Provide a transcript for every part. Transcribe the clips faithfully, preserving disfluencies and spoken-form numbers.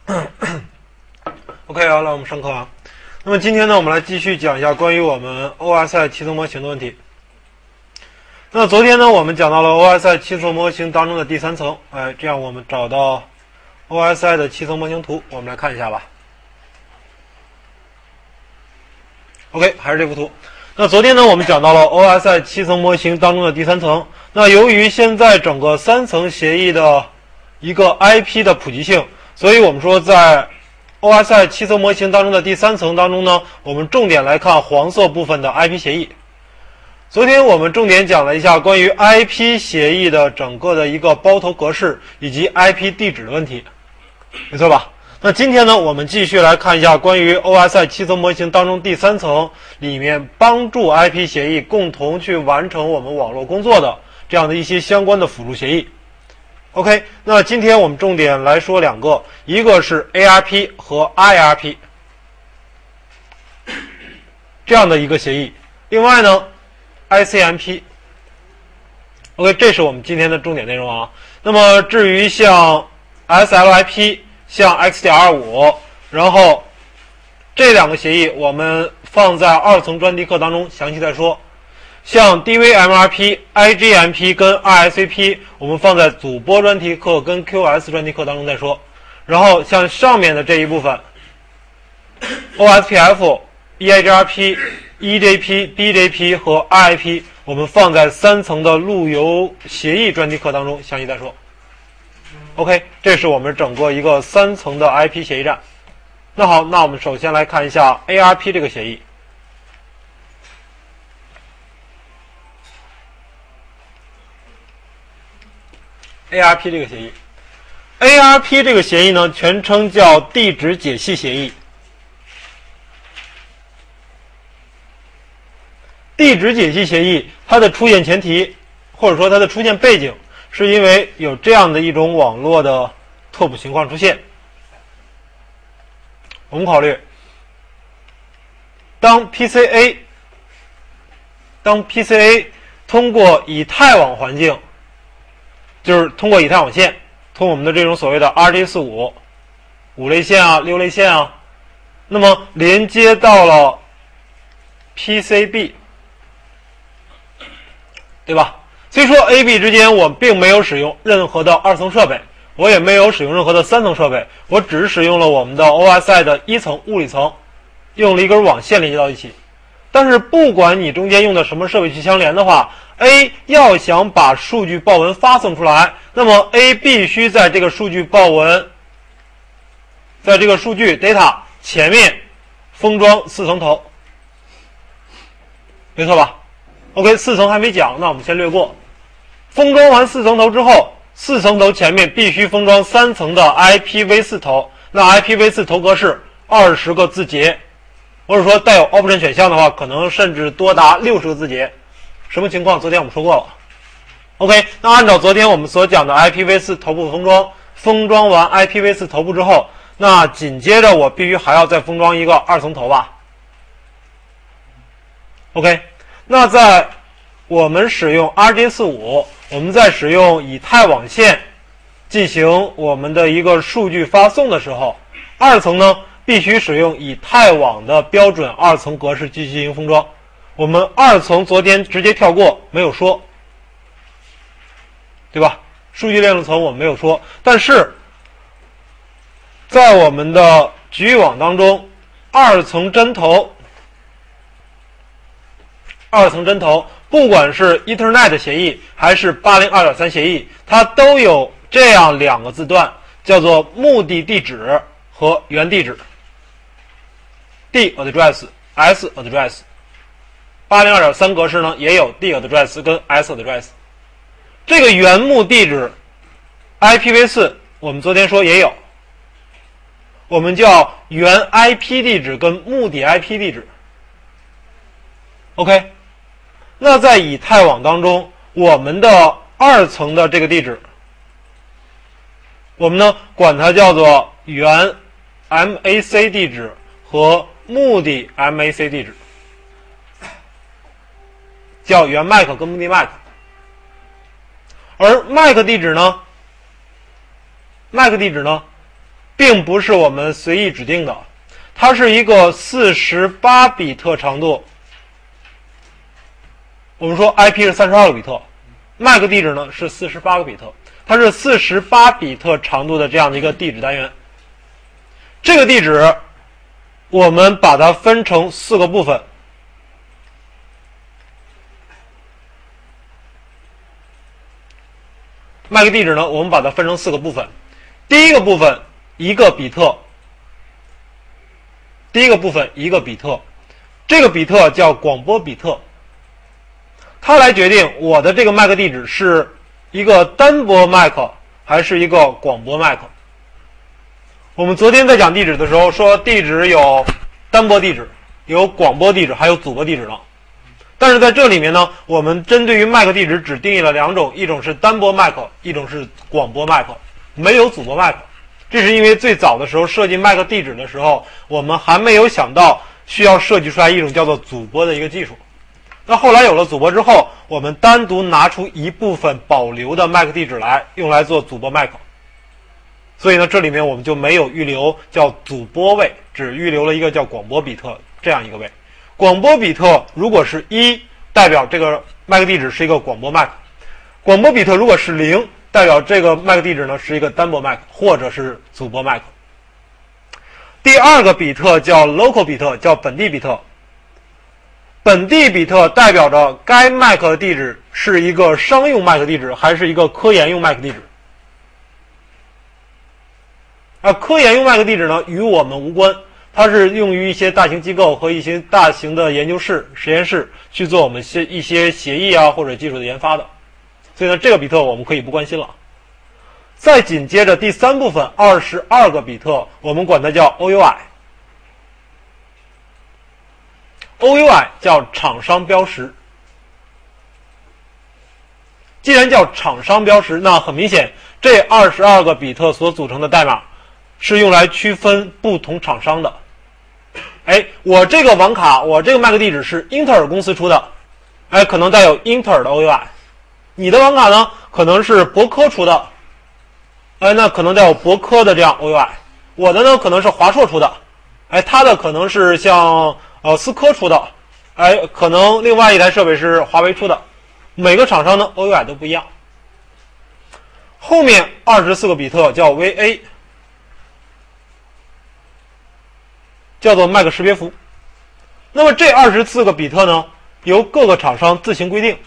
OK 啊，来我们上课啊。那么今天呢，我们来继续讲一下关于我们 O S I 七层模型的问题。那昨天呢，我们讲到了 O S I 七层模型当中的第三层，哎，这样我们找到 O S I 的七层模型图，我们来看一下吧。OK， 还是这幅图。那昨天呢，我们讲到了 O S I 七层模型当中的第三层。那由于现在整个三层协议的一个 I P 的普及性，所以我们说在 O S I 七层模型当中的第三层当中呢，我们重点来看黄色部分的 I P 协议。昨天我们重点讲了一下关于 I P 协议的整个的一个包头格式以及 I P 地址的问题，没错吧？那今天呢，我们继续来看一下关于 O S I 七层模型当中第三层里面帮助 I P 协议共同去完成我们网络工作的这样的一些相关的辅助协议。OK， 那今天我们重点来说两个，一个是 A R P 和 I R P 这样的一个协议，另外呢 I C M P。OK， 这是我们今天的重点内容啊。那么至于像 S L I P、像 X D R 五， 然后这两个协议我们放在二层专题课当中详细再说。像 D V M R P、I G M P 跟 R S A P 我们放在主播专题课跟 Q S 专题课当中再说。然后像上面的这一部分 O S P F、E I G R P、E J P、B J P 和 R I P 我们放在三层的路由协议专题课当中详细再说。OK， 这是我们整个一个三层的 I P 协议站。那好，那我们首先来看一下 A R P 这个协议。A R P 这个协议 ，A R P 这个协议呢，全称叫地址解析协议。地址解析协议，它的出现前提，或者说它的出现背景，是因为有这样的一种网络的拓扑情况出现。我们考虑，当 P C A， 当 P C A 通过以太网环境。就是通过以太网线，通过我们的这种所谓的 R J 四十五 五类线啊、六类线啊，那么连接到了 P C B， 对吧？虽说 A B 之间我并没有使用任何的二层设备，我也没有使用任何的三层设备，我只使用了我们的 O S I 的一层物理层，用了一根网线连接到一起。但是不管你中间用的什么设备去相连的话， A 要想把数据报文发送出来，那么 A 必须在这个数据报文，在这个数据 data 前面封装四层头，没错吧 ？OK， 四层还没讲，那我们先略过。封装完四层头之后，四层头前面必须封装三层的 I P v 四 头，那 I P v 四 头格式二十个字节，或者说带有 option 选项的话，可能甚至多达六十个字节。什么情况？昨天我们说过了。OK， 那按照昨天我们所讲的 I P v 四 头部封装，封装完 I P v 四 头部之后，那紧接着我必须还要再封装一个二层头吧。OK， 那在我们使用 R J 四十五， 我们在使用以太网线进行我们的一个数据发送的时候，二层呢必须使用以太网的标准二层格式继续进行封装。我们二层昨天直接跳过，没有说，对吧？数据链路层我们没有说，但是在我们的局域网当中，二层针头，二层针头，不管是 Ethernet 协议还是 八零二点三 协议，它都有这样两个字段，叫做目的地址和原地址 ，D address、S address。八零二点三 格式呢也有 D address 跟 S address。这个原目地址 I P v 四 我们昨天说也有，我们叫原 I P 地址跟目的 I P 地址。OK， 那在以太网当中，我们的二层的这个地址，我们呢管它叫做原 M A C 地址和目的 M A C 地址。叫原 M A C 跟目的 M A C， 而 M A C 地址呢 ，M A C 地址呢， 并不是我们随意指定的，它是一个四十八比特长度。我们说 I P 是三十二个比特 ，M A C 地址呢是四十八个比特，它是四十八比特长度的这样的一个地址单元。这个地址我们把它分成四个部分。M A C 地址呢，我们把它分成四个部分。第一个部分一个比特，第一个部分一个比特，这个比特叫广播比特，它来决定我的这个 M A C 地址是一个单波 M A C 还是一个广播 M A C。我们昨天在讲地址的时候说，地址有单波地址、有广播地址，还有组拨地址呢。但是在这里面呢，我们针对于 M A C 地址只定义了两种，一种是单波 M A C， 一种是广播 M A C， 没有组拨 M A C。这是因为最早的时候设计 M A C 地址的时候，我们还没有想到需要设计出来一种叫做组拨的一个技术。那后来有了组拨之后，我们单独拿出一部分保留的 M A C 地址来，用来做组拨 M A C。所以呢，这里面我们就没有预留叫组拨位，只预留了一个叫广播比特这样一个位。广播比特如果是一，代表这个 M A C 地址是一个广播 M A C。广播比特如果是零，代表这个 M A C 地址呢是一个单波 M A C 或者是组拨 M A C。第二个比特叫 local 比特，叫本地比特。本地比特代表着该 M A C 的地址是一个商用 M A C 地址还是一个科研用 M A C 地址。而科研用 M A C 地址呢与我们无关，它是用于一些大型机构和一些大型的研究室、实验室去做我们些一些协议啊或者技术的研发的。所以呢，这个比特我们可以不关心了。再紧接着第三部分二十二个比特，我们管它叫 O U I。O U I 叫厂商标识。既然叫厂商标识，那很明显，这二十二个比特所组成的代码是用来区分不同厂商的。哎，我这个网卡，我这个 M A C 地址是英特尔公司出的，哎，可能带有英特尔的 O U I。你的网卡呢，可能是博科出的，哎，那可能带有博科的这样 O U I。我的呢，可能是华硕出的，哎，它的可能是像呃思科出的，哎，可能另外一台设备是华为出的。每个厂商呢 O U I 都不一样。后面二十四个比特叫 V A， 叫做 M A C 识别符。那么这二十四个比特呢，由各个厂商自行规定。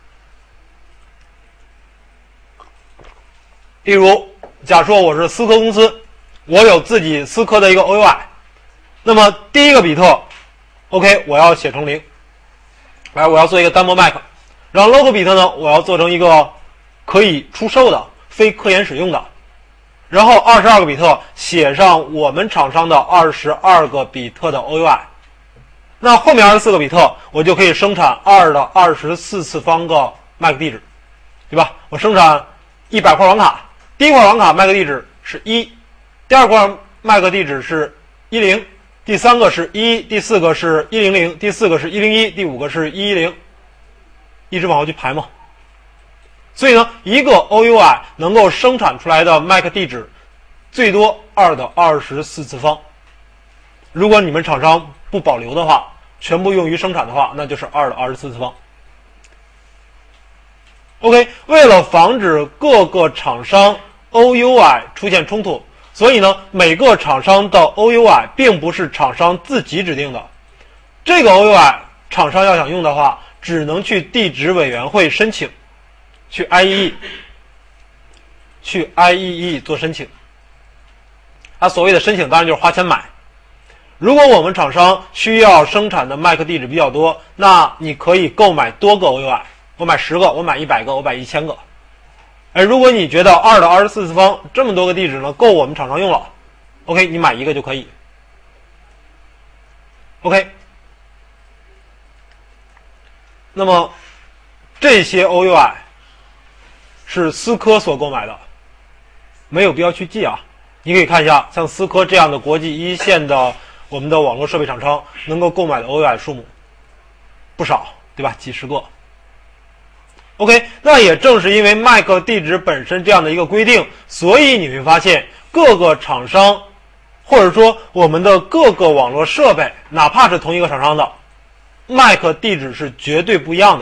例如，假说我是思科公司，我有自己思科的一个 O U I， 那么第一个比特 ，OK， 我要写成零，来，我要做一个单波 M A C， 然后 local 比特呢，我要做成一个可以出售的、非科研使用的，然后二十二个比特写上我们厂商的二十二个比特的 O U I， 那后面二十四个比特，我就可以生产二的二十四次方个 M A C 地址，对吧？我生产一百块网卡。第一块网卡 M A C 地址是一，第二块 M A C 地址是一零，第三个是一，第四个是一零零，第四个是一零一，第五个是一一零，一直往后去排嘛。所以呢，一个 O U I 能够生产出来的 M A C 地址最多二的二十四次方。如果你们厂商不保留的话，全部用于生产的话，那就是二的二十四次方。OK， 为了防止各个厂商 O U I 出现冲突，所以呢，每个厂商的 O U I 并不是厂商自己指定的。这个 O U I 厂商要想用的话，只能去地址委员会申请，去 I E E， 去 I E E 做申请。它所谓的申请当然就是花钱买。如果我们厂商需要生产的 M A C 地址比较多，那你可以购买多个 O U I， 我买十个，我买一百个，我买一千个。哎，如果你觉得二的二十四次方这么多个地址呢，够我们厂商用了 ，OK， 你买一个就可以。OK， 那么这些 O U I 是思科所购买的，没有必要去记啊。你可以看一下，像思科这样的国际一线的我们的网络设备厂商能够购买的 O U I 数目不少，对吧？几十个。OK， 那也正是因为 M A C 地址本身这样的一个规定，所以你会发现各个厂商，或者说我们的各个网络设备，哪怕是同一个厂商的 M A C 地址是绝对不一样的，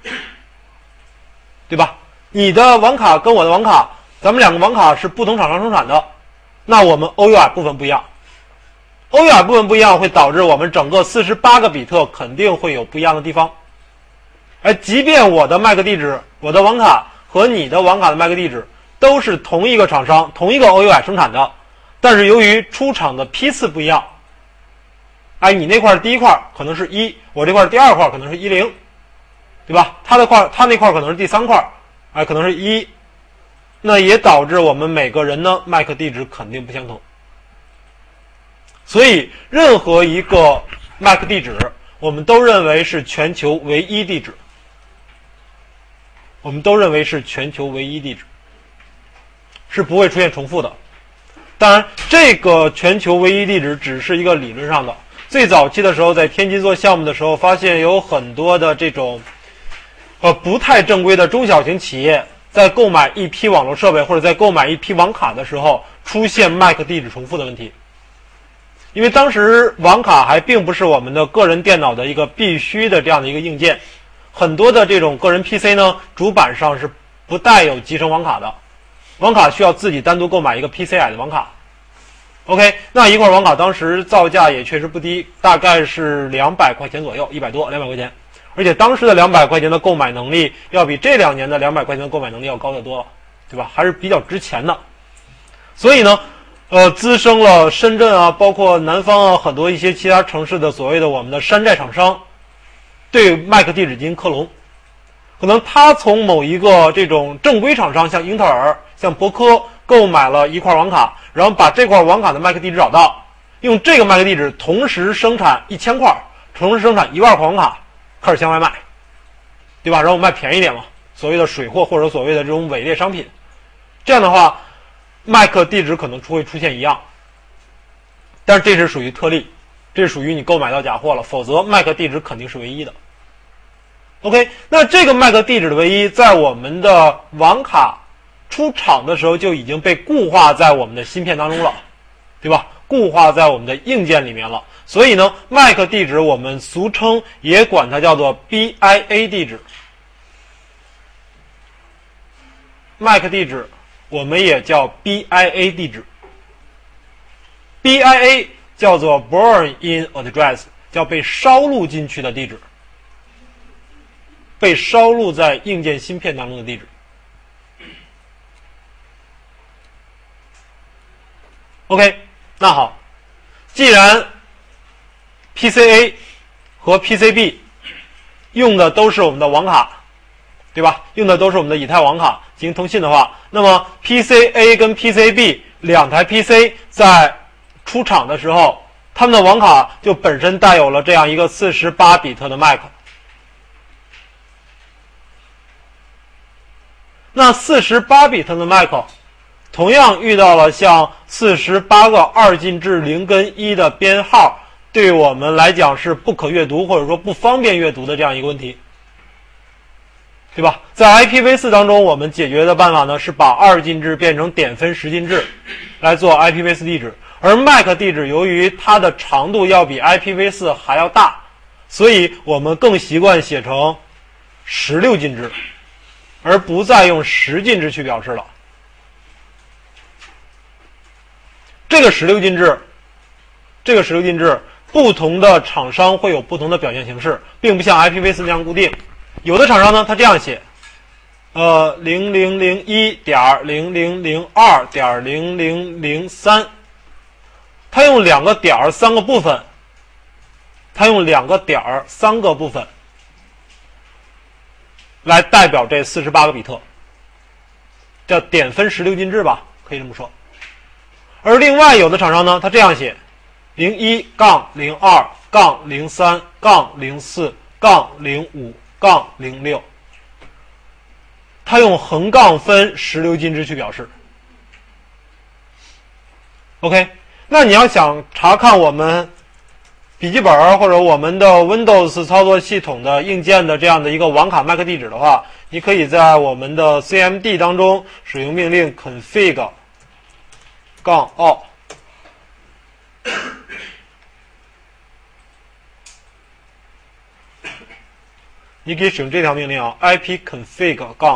对吧？你的网卡跟我的网卡，咱们两个网卡是不同厂商生产的，那我们 O U I 部分不一样。O U I 部分不一样，会导致我们整个四十八个比特肯定会有不一样的地方。而即便我的 M A C 地址，我的网卡和你的网卡的 M A C 地址都是同一个厂商、同一个 O U I 生产的，但是由于出厂的批次不一样，哎，你那块第一块可能是一，我这块第二块可能是一零，对吧？他的块，他那块可能是第三块，哎，可能是一，那也导致我们每个人的 M A C 地址肯定不相同。所以，任何一个 M A C 地址，我们都认为是全球唯一地址。我们都认为是全球唯一地址，是不会出现重复的。当然，这个全球唯一地址只是一个理论上的。最早期的时候，在天津做项目的时候，发现有很多的这种呃不太正规的中小型企业，在购买一批网络设备或者在购买一批网卡的时候，出现 M A C 地址重复的问题。因为当时网卡还并不是我们的个人电脑的一个必须的这样的一个硬件，很多的这种个人 P C 呢，主板上是不带有集成网卡的，网卡需要自己单独购买一个 P C I 的网卡。OK， 那一块网卡当时造价也确实不低，大概是两百块钱左右，一百多，两百块钱。而且当时的两百块钱的购买能力，要比这两年的两百块钱的购买能力要高得多了，对吧？还是比较值钱的。所以呢，呃，滋生了深圳啊，包括南方啊，很多一些其他城市的所谓的我们的山寨厂商，对 M A C 地址进行克隆。可能他从某一个这种正规厂商，像英特尔、像博科购买了一块网卡，然后把这块网卡的 M A C 地址找到，用这个 M A C 地址同时生产一千块，同时生产一万块网卡，开始向外卖，对吧？然后卖便宜点嘛，所谓的水货或者所谓的这种伪劣商品。这样的话 M A C 地址可能会出现一样，但是这是属于特例，这是属于你购买到假货了，否则 M A C 地址肯定是唯一的。OK， 那这个 M A C 地址的唯一，在我们的网卡出厂的时候就已经被固化在我们的芯片当中了，对吧？固化在我们的硬件里面了。所以呢 ，M A C 地址我们俗称也管它叫做 B I A 地址。M A C 地址我们也叫 B I A 地址。B I A 叫做 Born in Address， 叫被烧录进去的地址，被烧录在硬件芯片当中的地址。OK， 那好，既然 P C A 和 P C B 用的都是我们的网卡，对吧？用的都是我们的以太网卡进行通信的话，那么 P C A 跟 P C B 两台 P C 在出厂的时候，它们的网卡就本身带有了这样一个四十八比特的 M A C。那四十八比特的 M A C 同样遇到了像四十八个二进制零跟一的编号，对我们来讲是不可阅读或者说不方便阅读的这样一个问题，对吧？在 I P v 四 当中，我们解决的办法呢是把二进制变成点分十进制来做 I P v 四 地址，而 M A C 地址由于它的长度要比 I P v 四 还要大，所以我们更习惯写成十六进制，而不再用十进制去表示了。这个十六进制，这个十六进制，不同的厂商会有不同的表现形式，并不像 I P v 四 那样固定。有的厂商呢，他这样写，呃，零零零一点零零零二点零零零三，他用两个点儿三个部分，他用两个点儿三个部分来代表这四十八个比特，叫点分十六进制吧，可以这么说。而另外有的厂商呢，他这样写：零一杠零二杠零三杠零四杠零五杠零六，他用横杠分十六进制去表示。OK， 那你要想查看我们笔记本或者我们的 Windows 操作系统的硬件的这样的一个网卡 M A C 地址的话，你可以在我们的 C M D 当中使用命令 config 杠 all， 你可以使用这条命令啊 ，ipconfig 杠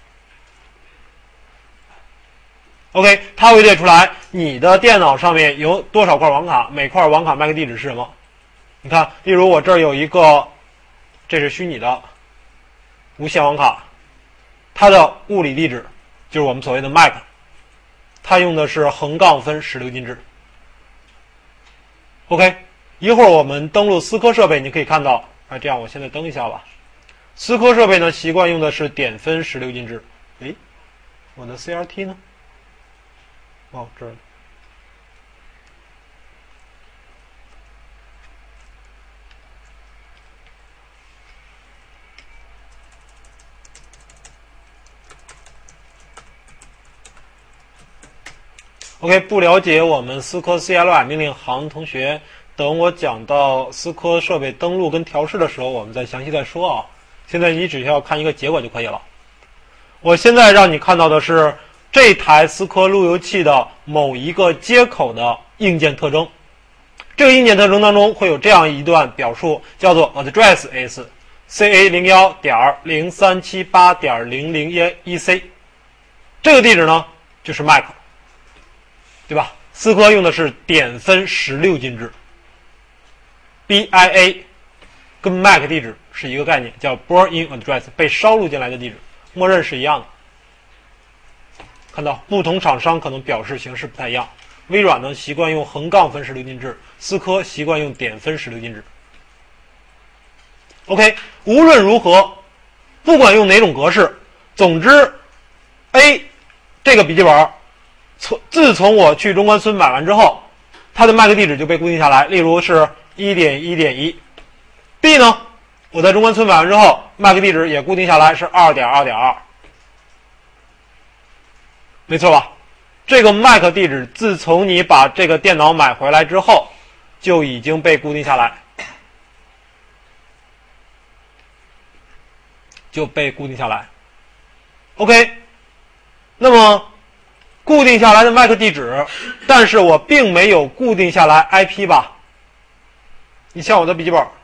all。OK， 它会列出来你的电脑上面有多少块网卡，每块网卡 M A C 地址是什么。你看，例如我这儿有一个，这是虚拟的无线网卡，它的物理地址就是我们所谓的 M A C， 它用的是横杠分十六进制。OK， 一会儿我们登录思科设备，你可以看到，啊，这样我现在登一下吧。思科设备呢，习惯用的是点分十六进制。诶，我的 C R T 呢？哦，这儿。OK， 不了解我们思科 C L I 命令行同学，等我讲到思科设备登录跟调试的时候，我们再详细再说啊。现在你只需要看一个结果就可以了。我现在让你看到的是这台思科路由器的某一个接口的硬件特征。这个硬件特征当中会有这样一段表述，叫做 address is C A 零一点零三七八点零零一 C， 这个地址呢就是 M A C。对吧？思科用的是点分十六进制 ，B I A 跟 M A C 地址是一个概念，叫 born in address， 被烧录进来的地址，默认是一样的。看到不同厂商可能表示形式不太一样，微软呢习惯用横杠分十六进制，思科习惯用点分十六进制。OK， 无论如何，不管用哪种格式，总之 A 这个笔记本。从自从我去中关村买完之后，它的 M A C 地址就被固定下来，例如是 一点一点一。B 呢，我在中关村买完之后 ，M A C 地址也固定下来是 二点二点二。没错吧？这个 M A C 地址自从你把这个电脑买回来之后，就已经被固定下来，就被固定下来。OK， 那么。固定下来的 M A C 地址，但是我并没有固定下来 I P 吧？你像我的笔记本，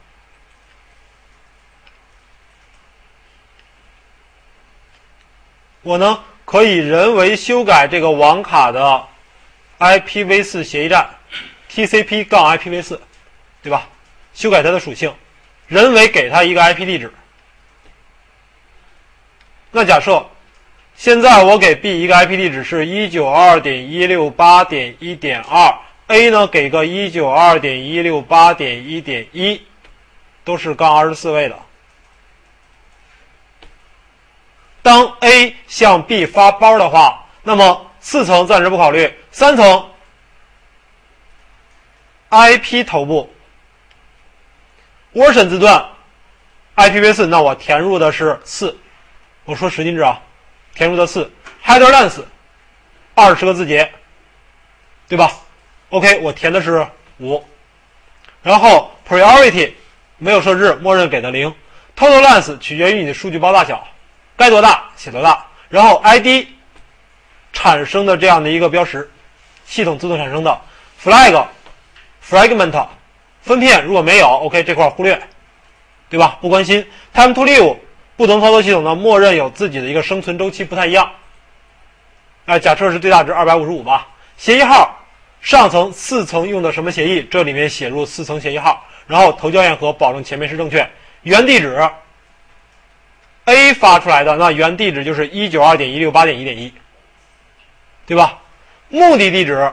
我呢可以人为修改这个网卡的 I P v 四 协议站 T C P 杠 I P v 四， 对吧？修改它的属性，人为给它一个 I P 地址。那假设。现在我给 B 一个 I P 地址是 一九二点一六八点一点二， A 呢给个 一九二点一六八点一点一， 都是杠二十四位的。当 A 向 B 发包的话，那么四层暂时不考虑，三层 I P 头部 version 字段 I P v 四， 那我填入的是四，我说十进制啊。填入的四 header length 二十个字节，对吧 ？OK， 我填的是五，然后 priority 没有设置，默认给的零 ，total length 取决于你的数据包大小，该多大写多大，然后 I D 产生的这样的一个标识，系统自动产生的 flag fragment 分片如果没有 ，OK 这块忽略，对吧？不关心 time to live。不同操作系统呢，默认有自己的一个生存周期，不太一样。哎，假设是最大值二百五十五吧。协议号，上层四层用的什么协议？这里面写入四层协议号，然后头校验核，保证前面是正确。原地址 A 发出来的，那原地址就是 一九二点一六八点一点一， 对吧？目的地址，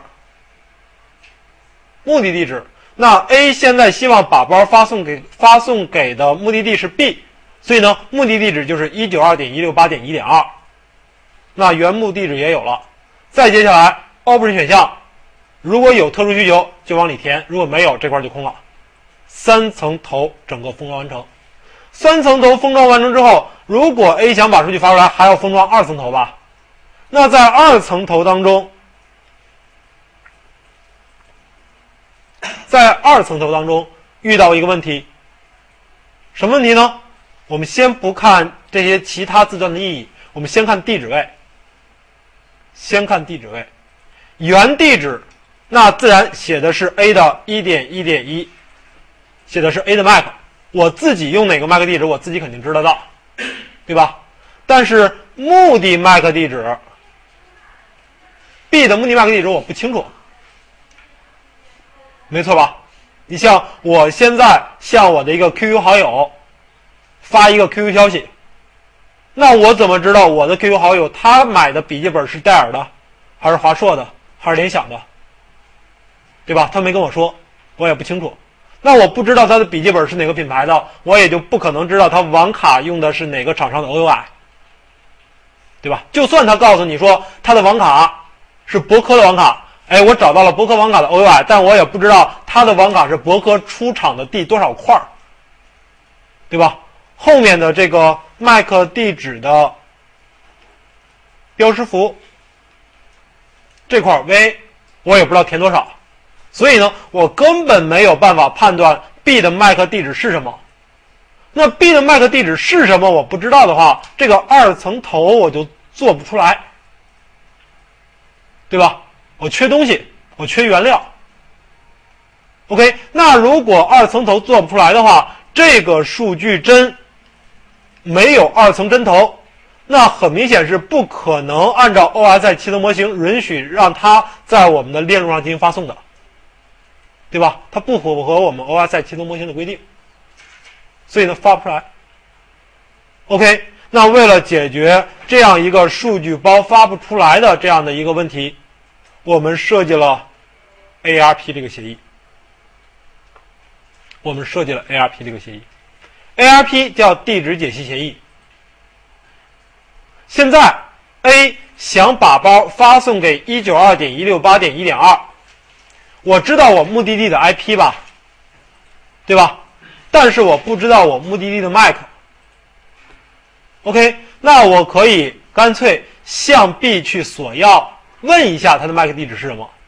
目的地址，那 A 现在希望把包发送给发送给的目的地是 B。所以呢，目的地址就是 一九二点一六八点一点二， 那原目地址也有了。再接下来 option 选项，如果有特殊需求就往里填，如果没有这块就空了。三层头整个封装完成。三层头封装完成之后，如果 A 想把数据发出来，还要封装二层头吧？那在二层头当中，在二层头当中遇到一个问题，什么问题呢？我们先不看这些其他字段的意义，我们先看地址位。先看地址位， 原地址，那自然写的是 A 的 一点一点一， 写的是 A 的 M A C， 我自己用哪个 M A C 地址我自己肯定知道到，对吧？但是目的 M A C 地址 B 的目的 M A C 地址我不清楚，没错吧？你像我现在向我的一个 Q Q 好友发一个 Q Q 消息，那我怎么知道我的 Q Q 好友他买的笔记本是戴尔的还是华硕的还是联想的，对吧？他没跟我说，我也不清楚。那我不知道他的笔记本是哪个品牌的，我也就不可能知道他网卡用的是哪个厂商的 O U I， 对吧？就算他告诉你说他的网卡是博科的网卡，哎，我找到了博科网卡的 O U I， 但我也不知道他的网卡是博科出厂的第多少块，对吧？后面的这个 M A C 地址的标识符这块 V 我也不知道填多少，所以呢我根本没有办法判断 B 的 M A C 地址是什么。那 B 的 M A C 地址是什么我不知道的话，这个二层头我就做不出来，对吧？我缺东西，我缺原料。 OK， 那如果二层头做不出来的话，这个数据针没有二层针头，那很明显是不可能按照 O S I 七层模型允许让它在我们的链路上进行发送的，对吧？它不符合我们 O S I 七层模型的规定，所以呢发不出来。OK， 那为了解决这样一个数据包发不出来的这样的一个问题，我们设计了 A R P 这个协议。我们设计了 A R P 这个协议 ，A R P 叫地址解析协议。现在 A 想把包发送给 一九二点一六八点一点二， 我知道我目的地的 I P 吧，对吧？但是我不知道我目的地的 M A C。OK， 那我可以干脆向 B 去索要，问一下他的 M A C 地址是什么。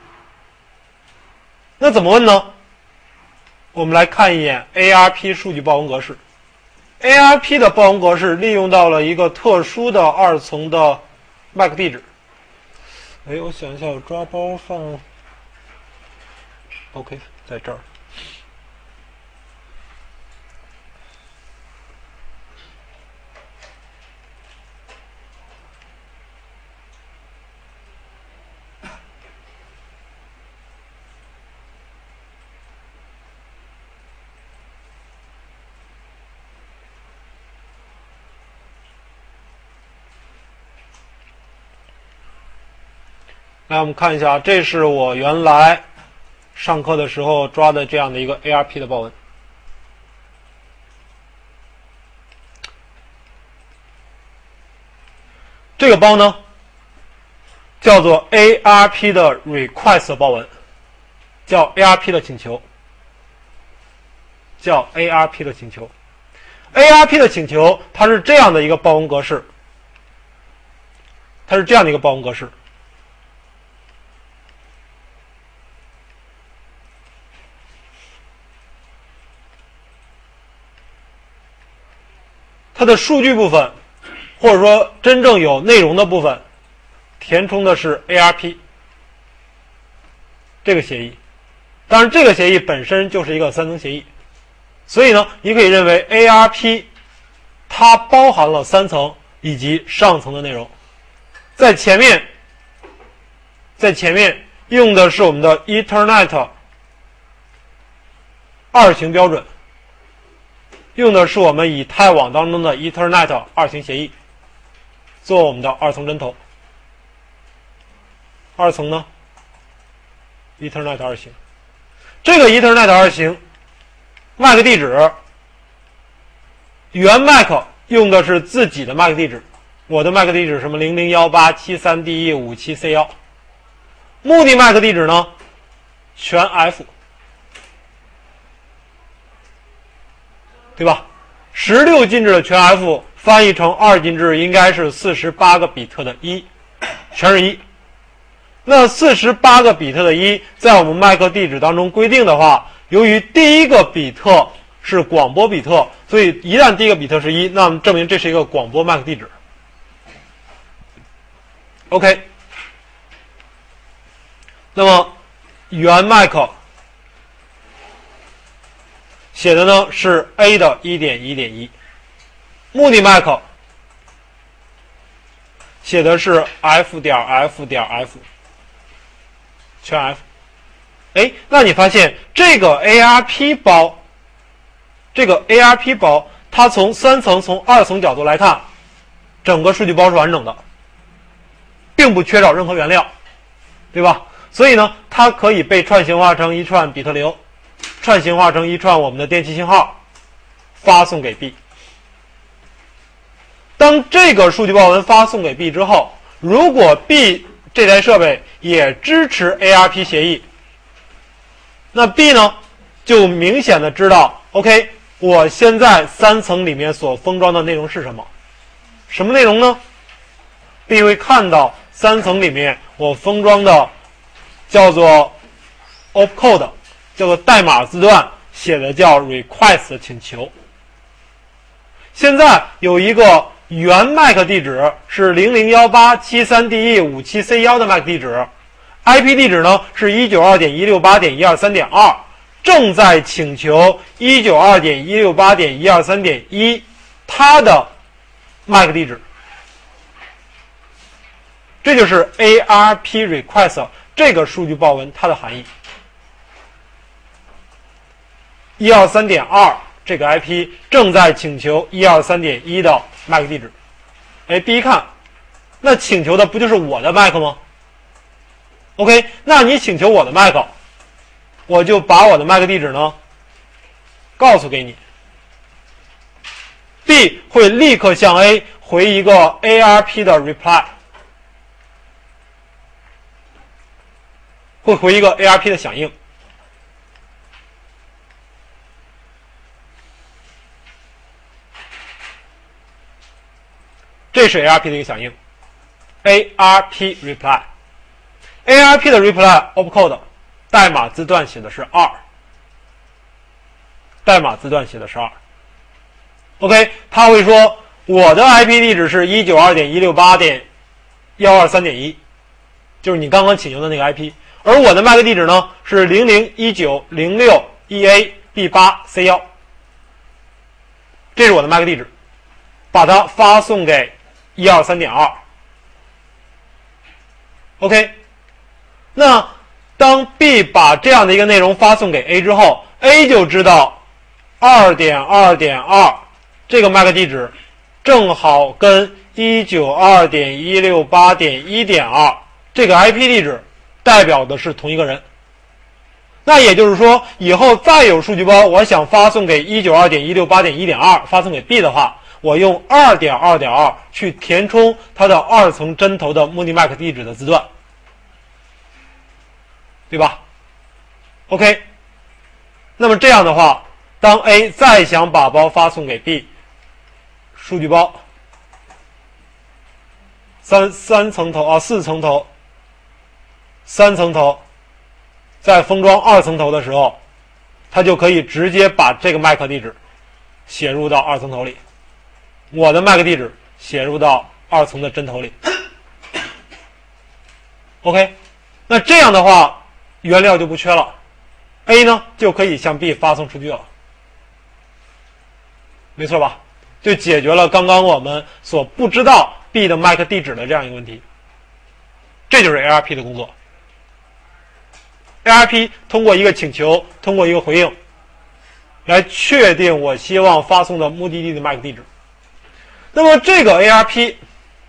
那怎么问呢？我们来看一眼 A R P 数据报文格式。A R P 的报文格式利用到了一个特殊的二层的 M A C 地址。哎，我想一下，我抓包放 OK， 在这儿。来，我们看一下，这是我原来上课的时候抓的这样的一个 A R P 的报文。这个包呢，叫做 A R P 的 request 报文，叫 A R P 的请求，叫 A R P 的请求。A R P 的请求，它是这样的一个报文格式，它是这样的一个报文格式。它的数据部分，或者说真正有内容的部分，填充的是 A R P 这个协议。当然，这个协议本身就是一个三层协议，所以呢，你可以认为 A R P 它包含了三层以及上层的内容。在前面，在前面用的是我们的 Ethernet 二型标准。用的是我们以太网当中的 Ethernet 二型协议，做我们的二层针头。二层呢 ，Ethernet 二型。这个 Ethernet 二型 M A C 地址，原 M A C 用的是自己的 M A C 地址，我的 M A C 地址什么零零一八七三 D E 五七 C 一， 目的 M A C 地址呢，全 F。对吧？十六进制的全 F 翻译成二进制应该是四十八个比特的一，全是一。那四十八个比特的一，在我们 M A C 地址当中规定的话，由于第一个比特是广播比特，所以一旦第一个比特是一，那么证明这是一个广播 M A C 地址。OK， 那么原 M A C 写的呢是 A 的 一点一点一， 目的 M A C 写的是 F 点 F 点 F 全 F。哎，那你发现这个 A R P 包，这个 A R P 包，它从三层、从二层角度来看，整个数据包是完整的，并不缺少任何原料，对吧？所以呢，它可以被串行化成一串比特流，串行化成一串我们的电气信号，发送给 B。当这个数据报文发送给 B 之后，如果 B 这台设备也支持 A R P 协议，那 B 呢就明显的知道 OK 我现在三层里面所封装的内容是什么，什么内容呢？ B 会看到三层里面我封装的叫做 opcode， 叫做代码字段，写的叫 request 请求。现在有一个原 M A C 地址是 零零一八七三 D E 五七 C 一 的 M A C 地址， I P 地址呢是 一九二点一六八点一二三点二， 正在请求 一九二点一六八点一二三点一 它的 M A C 地址。这就是 A R P request 这个数据报文它的含义。一二三点二 这个 I P 正在请求 一二三点一 的 M A C 地址。哎 ，B 一看，那请求的不就是我的 M A C 吗 ？OK， 那你请求我的 M A C， 我就把我的 M A C 地址呢告诉给你。B 会立刻向 A 回一个 A R P 的 reply， 会回一个 A R P 的响应。这是 A R P 的一个响应 ，A R P reply。A R P 的 reply opcode 代码字段写的是二，代码字段写的是二。OK， 他会说我的 I P 地址是 一九二点一六八点一二三点一， 就是你刚刚请求的那个 I P， 而我的 M A C 地址呢是 零零一九零六 E A B 八 C 一， 这是我的 M A C 地址，把它发送给一二三点二。OK， 那当 B 把这样的一个内容发送给 A 之后 ，A 就知道 二点二点二 这个 M A C 地址正好跟 一九二点一六八点一点二 这个 I P 地址代表的是同一个人。那也就是说，以后再有数据包我想发送给 一九二点一六八点一点二 发送给 B 的话，我用 二点二点二 去填充它的二层针头的目的 M A C 地址的字段，对吧 ？OK， 那么这样的话，当 A 再想把包发送给 B， 数据包三三层头啊四层头，三层头，在封装二层头的时候，它就可以直接把这个 M A C 地址写入到二层头里。我的 M A C 地址写入到二层的针头里 ，OK， 那这样的话，原料就不缺了 ，A 呢就可以向 B 发送数据了，没错吧？就解决了刚刚我们所不知道 B 的 M A C 地址的这样一个问题。这就是 A R P 的工作。A R P 通过一个请求，通过一个回应，来确定我希望发送的目的地的 M A C 地址。那么这个 A R P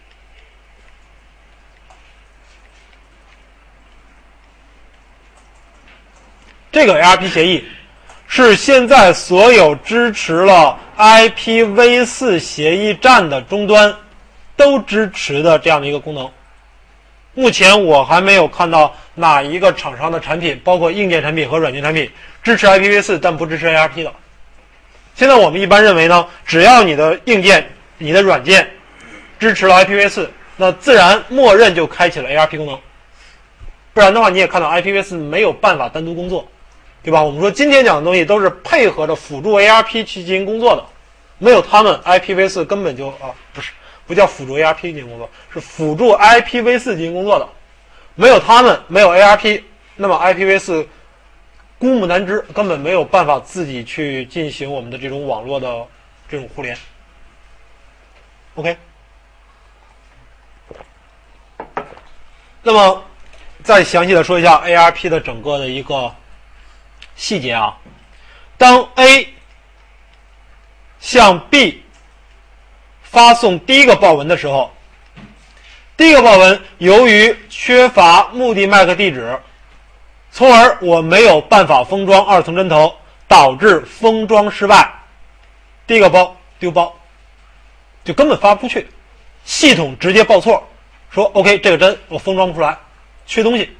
这个 A R P 协议是现在所有支持了 I P v 四 协议站的终端都支持的这样的一个功能。目前我还没有看到哪一个厂商的产品，包括硬件产品和软件产品支持 I P v 四 但不支持 A R P 的。现在我们一般认为呢，只要你的硬件你的软件支持了 I P v 四， 那自然默认就开启了 A R P 功能。不然的话，你也看到 I P v 四 没有办法单独工作，对吧？我们说今天讲的东西都是配合着辅助 A R P 去进行工作的，没有他们 I P v 四 根本就啊不是不叫辅助 A R P 进行工作，是辅助 I P v 四 进行工作的。没有他们，没有 A R P 那么 I P v 四 孤木难支，根本没有办法自己去进行我们的这种网络的这种互联。OK， 那么再详细的说一下 A R P 的整个的一个细节啊。当 A 向 B 发送第一个报文的时候，第一个报文由于缺乏目的 M A C 地址，从而我没有办法封装二层针头，导致封装失败，第一个包丢包，就根本发不出去，系统直接报错，说 OK 这个针我封装不出来，缺东西，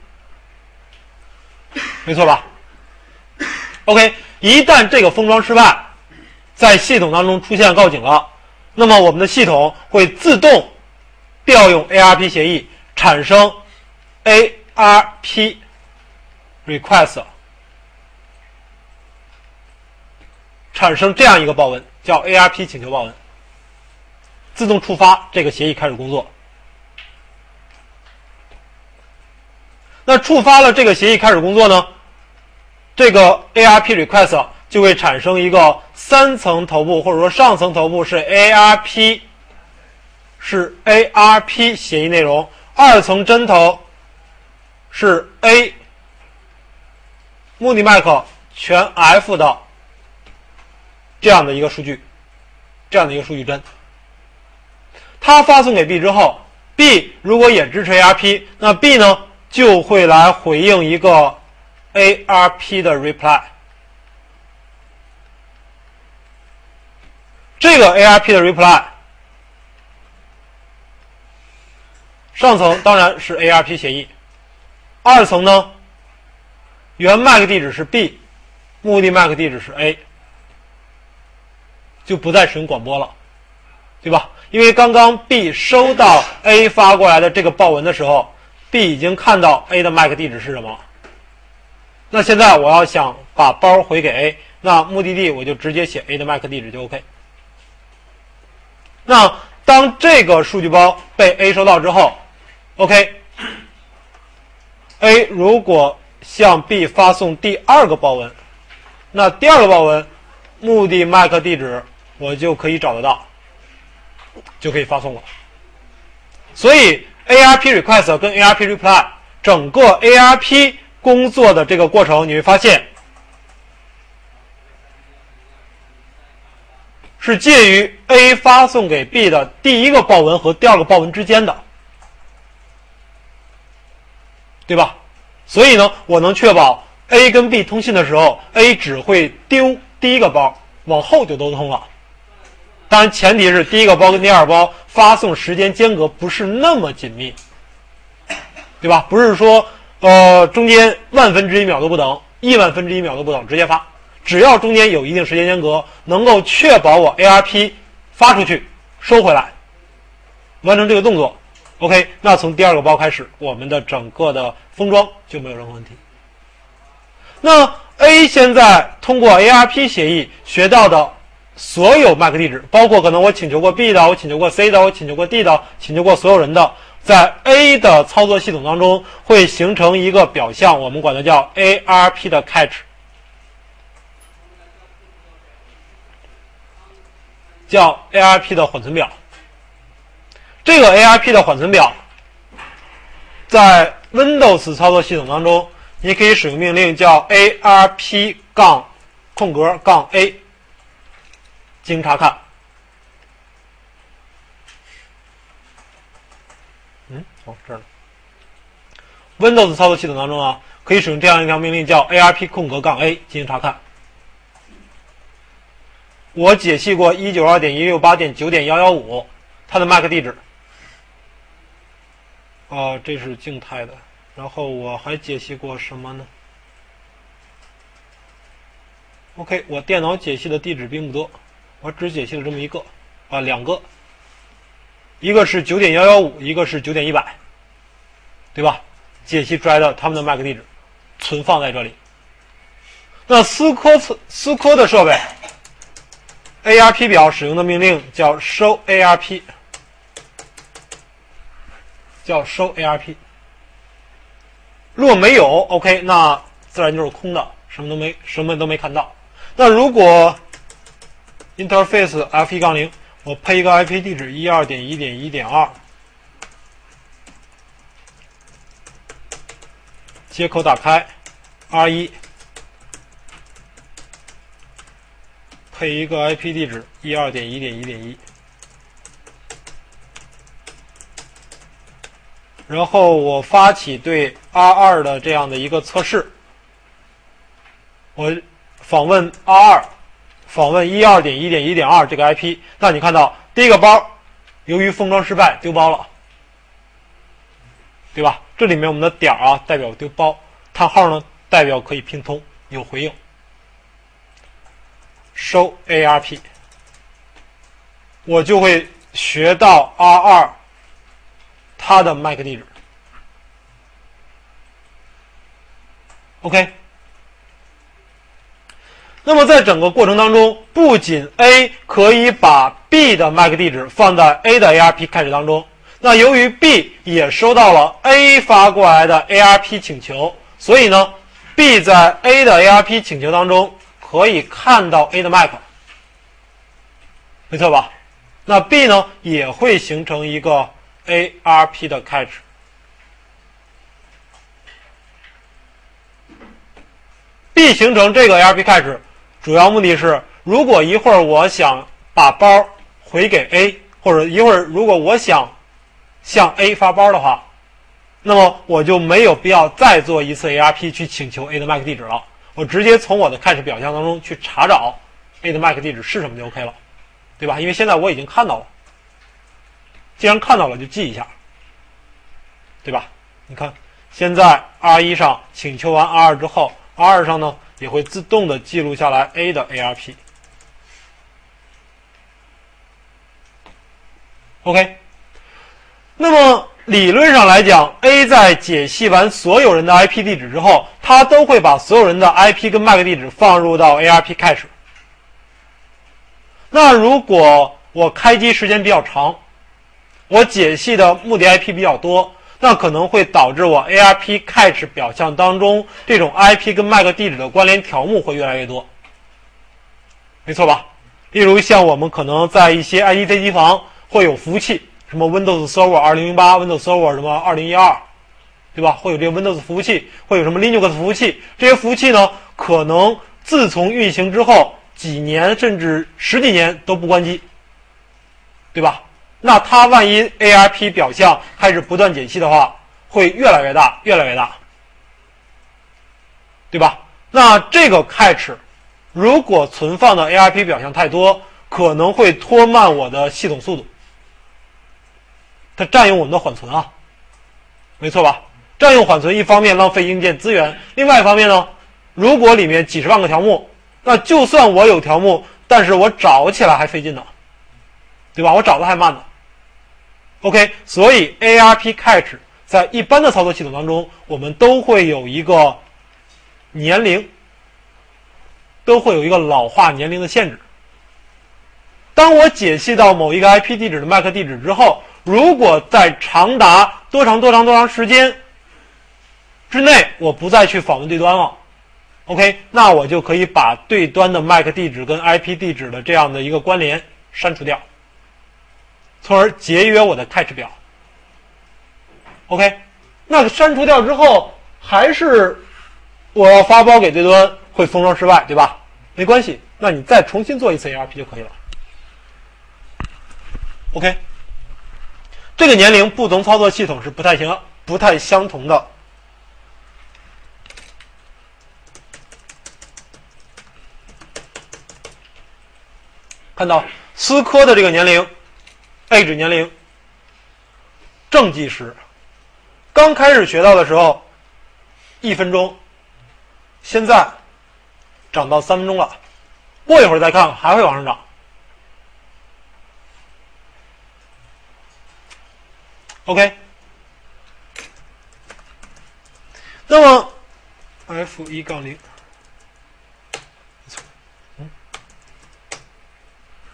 没错吧 ？OK， 一旦这个封装失败，在系统当中出现告警了，那么我们的系统会自动调用 A R P 协议，产生 A R P request， 产生这样一个报文，叫 A R P 请求报文，自动触发这个协议开始工作。那触发了这个协议开始工作呢，这个 A R P request 就会产生一个三层头部，或者说上层头部是 A R P 是 A R P 协议内容，二层针头是 A 目的 M A C 全 F 的这样的一个数据，这样的一个数据针。它发送给 B 之后 ，B 如果也支持 A R P， 那 B 呢就会来回应一个 A R P 的 reply。这个 A R P 的 reply， 上层当然是 A R P 协议，二层呢，原 M A C 地址是 B， 目的 M A C 地址是 A， 就不再使用广播了，对吧？因为刚刚 B 收到 A 发过来的这个报文的时候 ，B 已经看到 A 的 M A C 地址是什么。那现在我要想把包回给 A， 那目的地我就直接写 A 的 M A C 地址就 OK。那当这个数据包被 A 收到之后 ，OK，A 如果向 B 发送第二个报文，那第二个报文目的 M A C 地址我就可以找得到，就可以发送了。所以 A R P request 跟 A R P reply 整个 A R P 工作的这个过程，你会发现是介于 A 发送给 B 的第一个报文和第二个报文之间的，对吧？所以呢，我能确保 A 跟 B 通信的时候 ，A 只会丢第一个包，往后就都通了。当然，前提是第一个包跟第二个包发送时间间隔不是那么紧密，对吧？不是说呃中间万分之一秒都不等，亿万分之一秒都不等，直接发。只要中间有一定时间间隔，能够确保我 A R P 发出去收回来，完成这个动作 ，OK， 那从第二个包开始，我们的整个的封装就没有任何问题。那 A 现在通过 A R P 协议学到的所有 M A C 地址，包括可能我请求过 B 的，我请求过 C 的，我请求过 D 的，请求过所有人的，在 A 的操作系统当中会形成一个表象，我们管它叫 A R P 的 catch。叫 A R P 的缓存表。这个 A R P 的缓存表在 Windows 操作系统当中，你可以使用命令叫 A R P 杠空格杠 A 进行查看。嗯，哦，这儿呢。Windows 操作系统当中啊，可以使用这样一条命令叫 A R P 空格杠 A 进行查看。我解析过 一九二点一六八点九点一一五 它的 M A C 地址。哦，这是静态的。然后我还解析过什么呢 ？OK， 我电脑解析的地址并不多，我只解析了这么一个啊，两个，一个是九点一一五，一个是九点一百，对吧？解析出来的他们的 M A C 地址存放在这里。那思科思科的设备。A R P 表使用的命令叫 show A R P， 叫 show A R P。 如果没有 ，OK， 那自然就是空的，什么都没，什么都没看到。那如果 interface f 一杠零，我配一个 I P 地址一二点一点一点二，接口打开 R 一，配一个 I P 地址一二点一点一点一。然后我发起对 R 二 的这样的一个测试，我访问 R 二，访问一二点一点一点二这个 I P， 那你看到第一个包由于封装失败丢包了，对吧？这里面我们的点啊代表丢包，叹号呢代表可以拼通有回应。收 A R P， 我就会学到 R 二。它的 M A C 地址 ，OK。那么在整个过程当中，不仅 A 可以把 B 的 M A C 地址放在 A 的 A R P 开始当中，那由于 B 也收到了 A 发过来的 A R P 请求，所以呢 ，B 在 A 的 A R P 请求当中可以看到 A 的 M A C， 没错吧？那 B 呢也会形成一个A R P 的 catch， B 形成这个 A R P catch， 主要目的是，如果一会儿我想把包回给 A， 或者一会儿如果我想向 A 发包的话，那么我就没有必要再做一次 A R P 去请求 A 的 M A C 地址了，我直接从我的 catch 表象当中去查找 A 的 M A C 地址是什么就 OK 了，对吧？因为现在我已经看到了。既然看到了就记一下，对吧？你看，现在 R 一 上请求完 R 二 之后 ，R 二 上呢也会自动的记录下来 A 的 A R P。OK， 那么理论上来讲 ，A 在解析完所有人的 I P 地址之后，它都会把所有人的 I P 跟 M A C 地址放入到 A R P cache。那如果我开机时间比较长，我解析的目的 I P 比较多，那可能会导致我 A R P cache 表象当中这种 I P 跟 M A C 地址的关联条目会越来越多，没错吧？例如像我们可能在一些 I D C 机房会有服务器，什么 Windows Server 二零零八、Windows Server 什么二零一二，对吧？会有这个 Windows 服务器，会有什么 Linux 服务器，这些服务器呢，可能自从运行之后几年甚至十几年都不关机，对吧？那它万一 A R P 表象开始不断解析的话，会越来越大，越来越大，对吧？那这个 cache 如果存放的 A R P 表象太多，可能会拖慢我的系统速度，它占用我们的缓存啊，没错吧？占用缓存一方面浪费硬件资源，另外一方面呢，如果里面几十万个条目，那就算我有条目，但是我找起来还费劲呢，对吧？我找的还慢呢。OK， 所以 A R P cache 在一般的操作系统当中，我们都会有一个年龄，都会有一个老化年龄的限制。当我解析到某一个 I P 地址的 M A C 地址之后，如果在长达多长多长多长时间之内，我不再去访问对端了 ，OK， 那我就可以把对端的 M A C 地址跟 I P 地址的这样的一个关联删除掉。从而节约我的 cache 表 ，OK， 那删除掉之后，还是我要发包给对端会封装失败，对吧？没关系，那你再重新做一次 A R P 就可以了。OK， 这个年龄不同操作系统是不太相不太相同的。看到思科的这个年龄。A 指年龄正计时，刚开始学到的时候一分钟，现在涨到三分钟了，过一会儿再看还会往上涨。OK， 那么 F 一杠零，嗯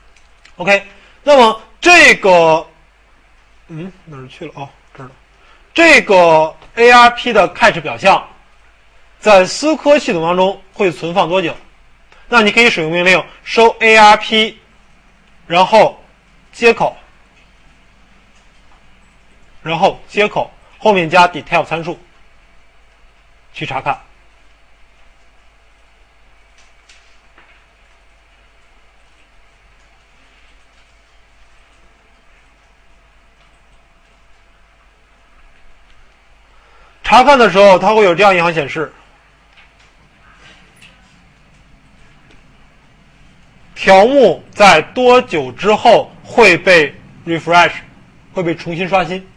，OK， 那么。这个，嗯，哪儿去了？哦，这儿了。 这个 A R P 的 catch 表象在思科系统当中会存放多久？那你可以使用命令收 A R P， 然后接口，然后接口后面加 detail 参数去查看。查看的时候，它会有这样一行显示：条目在多久之后会被 refresh， 会被重新刷新。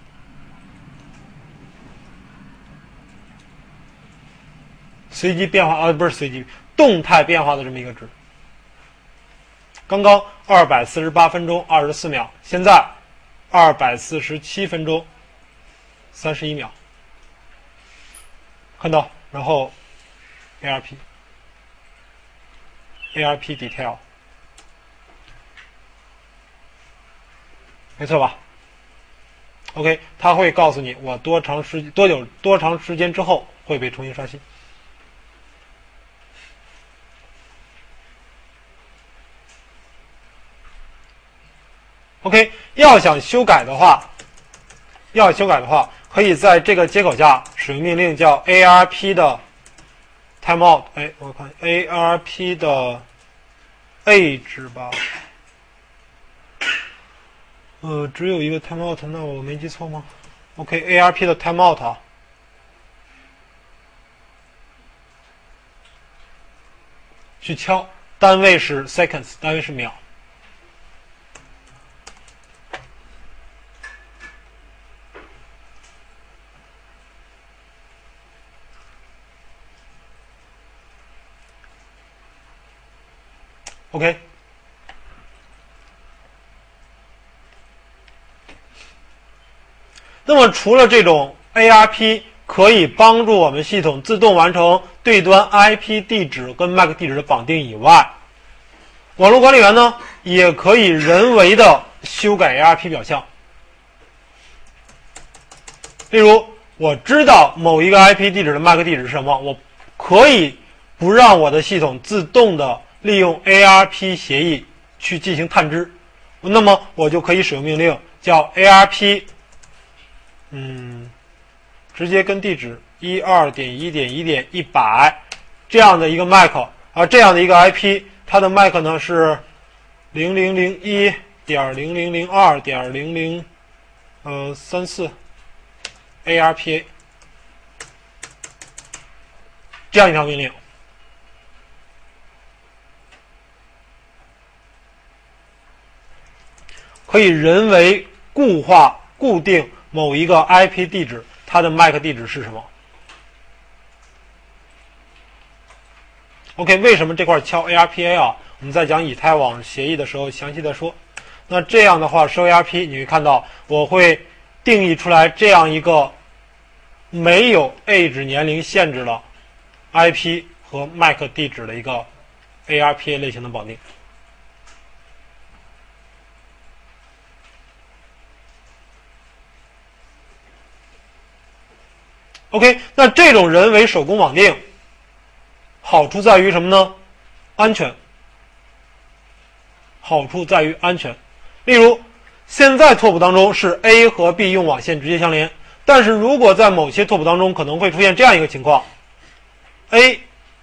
随机变化啊，不是随机，动态变化的这么一个值。刚刚二百四十八分钟二十四秒，现在二百四十七分钟三十一秒。看到，然后 A R P A R P detail， 没错吧 ？OK， 它会告诉你我多长时多久多长时间之后会被重新刷新。OK， 要想修改的话，要修改的话，可以在这个接口下使用命令叫 A R P 的 timeout。哎，我看 A R P 的 age 吧，呃，只有一个 timeout， 那我没记错吗 ？OK，A R P 的 timeout 啊，去敲，单位是 seconds， 单位是秒。OK， 那么除了这种 A R P 可以帮助我们系统自动完成对端 I P 地址跟 M A C 地址的绑定以外，网络管理员呢也可以人为的修改 A R P 表象。例如，我知道某一个 I P 地址的 M A C 地址是什么，我可以不让我的系统自动的利用 A R P 协议去进行探知，那么我就可以使用命令叫 A R P， 嗯，直接跟地址一二点一点一点一百这样的一个 M A C， 而这样的一个 I P， 它的 M A C 呢是零零零一点零零零二点零零呃三四 A R P A 这样一条命令。可以人为固化、固定某一个 I P 地址，它的 M A C 地址是什么 ？OK， 为什么这块敲 A R P A 啊？我们在讲以太网协议的时候详细的说。那这样的话，收 A R P， 你会看到我会定义出来这样一个没有 age 年龄限制的 I P 和 M A C 地址的一个 A R P A 类型的绑定。OK， 那这种人为手工绑定，好处在于什么呢？安全。好处在于安全。例如，现在拓扑当中是 A 和 B 用网线直接相连，但是如果在某些拓扑当中可能会出现这样一个情况 ：A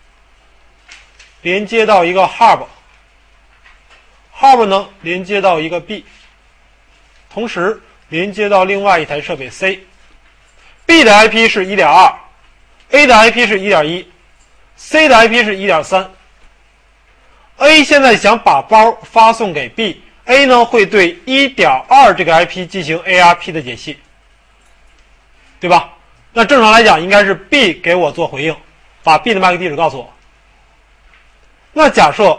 连接到一个 hub，hub 呢连接到一个 B， 同时连接到另外一台设备 C。B 的 I P 是 一点二， A 的 I P 是 一点一， C 的 I P 是 一点三。 A 现在想把包发送给 B， A 呢会对 一点二 这个 I P 进行 A R P 的解析，对吧？那正常来讲应该是 B 给我做回应，把 B 的 M A C 地址告诉我。那假设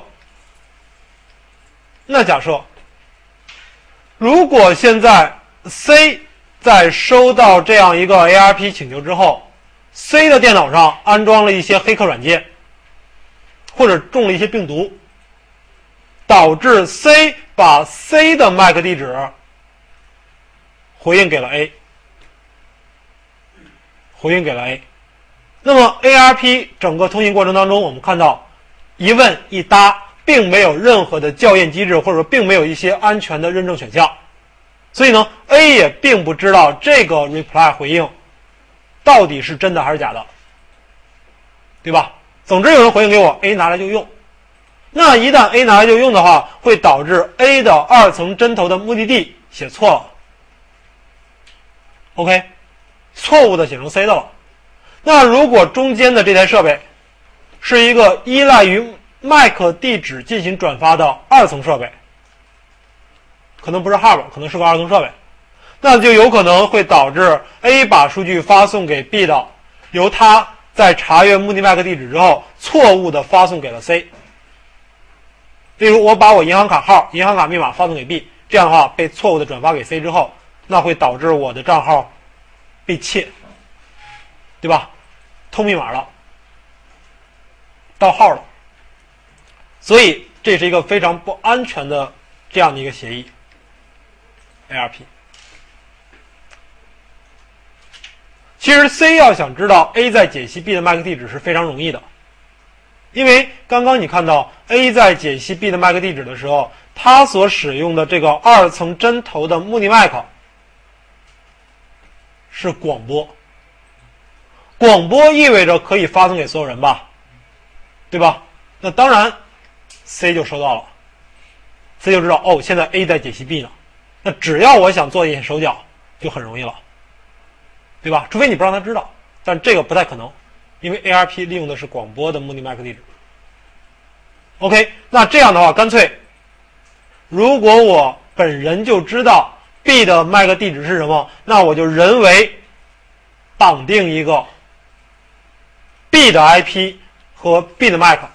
那假设如果现在 C 在收到这样一个 A R P 请求之后， C 的电脑上安装了一些黑客软件，或者中了一些病毒，导致 C 把 C 的 M A C 地址回应给了 A。 回应给了 A。那么 A R P 整个通信过程当中，我们看到一问一答，并没有任何的校验机制，或者说并没有一些安全的认证选项，所以呢 A 也并不知道这个 reply 回应到底是真的还是假的，对吧？总之有人回应给我 A 拿来就用，那一旦 A 拿来就用的话，会导致 A 的二层针头的目的地写错了 OK， 错误的写成 C 的了。那如果中间的这台设备是一个依赖于 M A C 地址进行转发的二层设备，可能不是 Hub， 可能是个二层设备，那就有可能会导致 A 把数据发送给 B 的，由他在查阅目的 M A C 地址之后，错误的发送给了 C。例如，我把我银行卡号、银行卡密码发送给 B， 这样的话被错误的转发给 C 之后，那会导致我的账号被窃，对吧？偷密码了，盗号了，所以这是一个非常不安全的这样的一个协议 A R P。其实 C 要想知道 A 在解析 B 的 M A C 地址是非常容易的，因为刚刚你看到 A 在解析 B 的 M A C 地址的时候，它所使用的这个二层针头的目的 M A C 是广播，广播意味着可以发送给所有人吧，对吧？那当然 C 就收到了， C 就知道哦，现在 A 在解析 B 呢，那只要我想做一些手脚就很容易了，对吧？除非你不让他知道，但这个不太可能，因为 A R P 利用的是广播的目的 M A C 地址。OK， 那这样的话，干脆如果我本人就知道 B 的 M A C 地址是什么，那我就人为绑定一个 B 的 I P 和 B 的 M A C，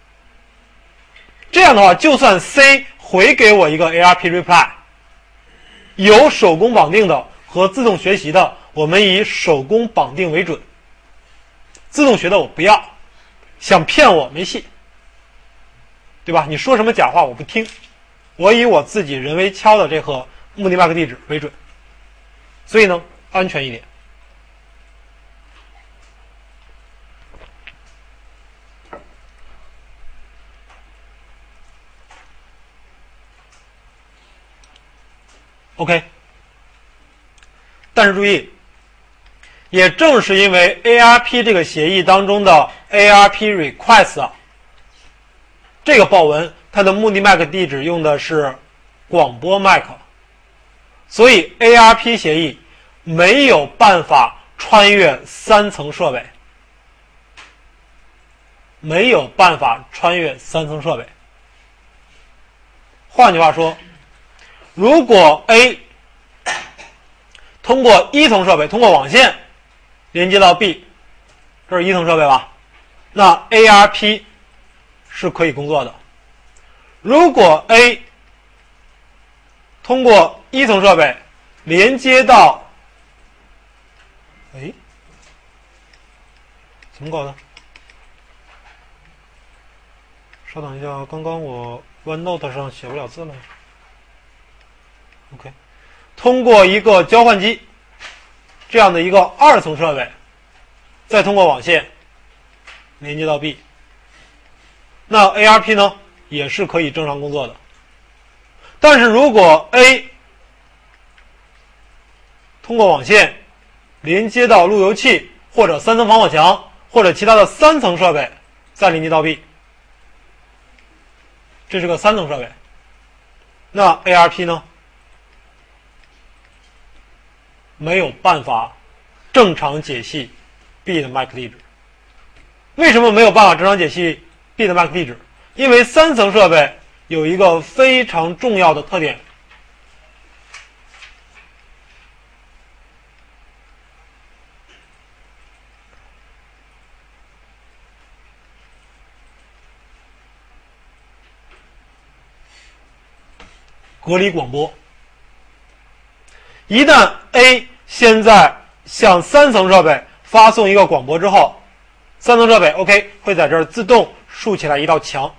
这样的话，就算 C 回给我一个 A R P reply， 有手工绑定的和自动学习的，我们以手工绑定为准，自动学的我不要，想骗我没戏，对吧？你说什么假话我不听，我以我自己人为敲的这个目的 M A C 地址为准，所以呢，安全一点。OK， 但是注意，也正是因为 A R P 这个协议当中的 A R P request 这个报文，它的目的 M A C 地址用的是广播 M A C， 所以 A R P 协议没有办法穿越三层设备，没有办法穿越三层设备。换句话说，如果 A 通过一层设备，通过网线连接到 B， 这是一层设备吧？那 A R P 是可以工作的。如果 A 通过一层设备连接到，哎，怎么搞的？稍等一下，刚刚我 OneNote 上写不了字了。OK， 通过一个交换机这样的一个二层设备，再通过网线连接到 B， 那 A R P 呢也是可以正常工作的。但是如果 A 通过网线连接到路由器或者三层防火墙或者其他的三层设备，再连接到 B， 这是个三层设备，那 A R P 呢没有办法正常解析 B 的 M A C 地址。为什么没有办法正常解析 B 的 M A C 地址？因为三层设备有一个非常重要的特点，隔离广播。一旦 A 现在向三层设备发送一个广播之后，三层设备 OK 会在这儿自动竖起来一道墙，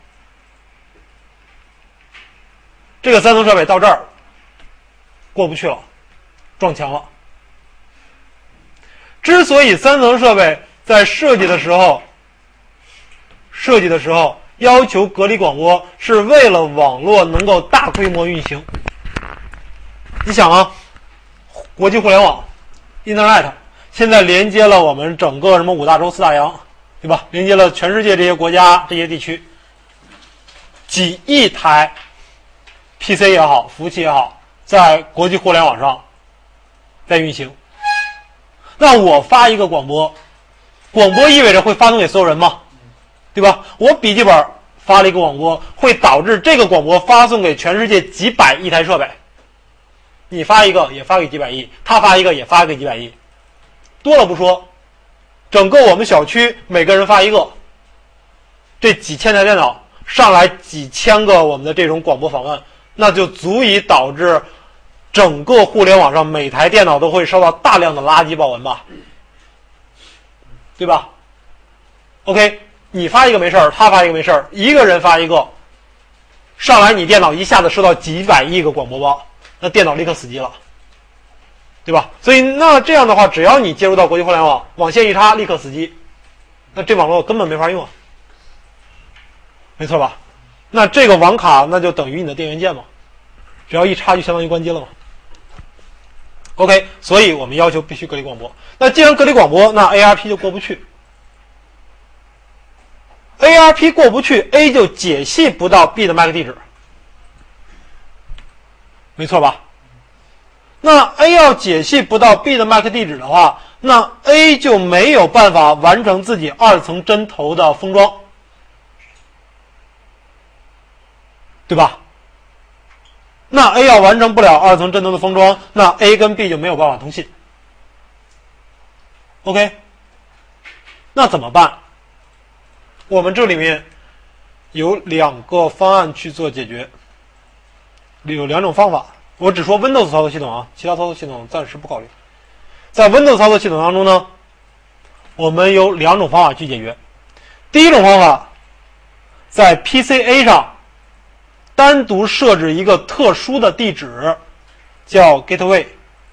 这个三层设备到这儿过不去了，撞墙了。 之所以三层设备在设计的时候，设计的时候要求隔离广播，是为了网络能够大规模运行。你想啊，国际互联网 Internet 现在连接了我们整个什么五大洲四大洋，对吧？连接了全世界这些国家这些地区，几亿台 P C 也好，服务器也好，在国际互联网上在运行。那我发一个广播，广播意味着会发送给所有人吗？对吧？我笔记本发了一个广播，会导致这个广播发送给全世界几百亿台设备。你发一个也发给几百亿，他发一个也发给几百亿，多了不说，整个我们小区每个人发一个，这几千台电脑上来几千个我们的这种广播访问，那就足以导致整个互联网上每台电脑都会收到大量的垃圾报文吧，对吧 ？OK， 你发一个没事儿，他发一个没事儿，一个人发一个，上来你电脑一下子收到几百亿个广播包，那电脑立刻死机了，对吧？所以那这样的话，只要你接入到国际互联网，网线一插立刻死机，那这网络根本没法用啊，没错吧？那这个网卡那就等于你的电源键嘛，只要一插就相当于关机了嘛。OK， 所以我们要求必须隔离广播。那既然隔离广播，那 A R P 就过不去。A R P 过不去 ，A 就解析不到 B 的 M A C 地址，没错吧？那 A 要解析不到 B 的 M A C 地址的话，那 A 就没有办法完成自己二层针头的封装，对吧？那 A 要完成不了二层针头的封装，那 A 跟 B 就没有办法通信。OK， 那怎么办？我们这里面有两个方案去做解决，有两种方法。我只说 Windows 操作系统啊，其他操作系统暂时不考虑。在 Windows 操作系统当中呢，我们有两种方法去解决。第一种方法，在 P C A 上单独设置一个特殊的地址，叫 Gateway，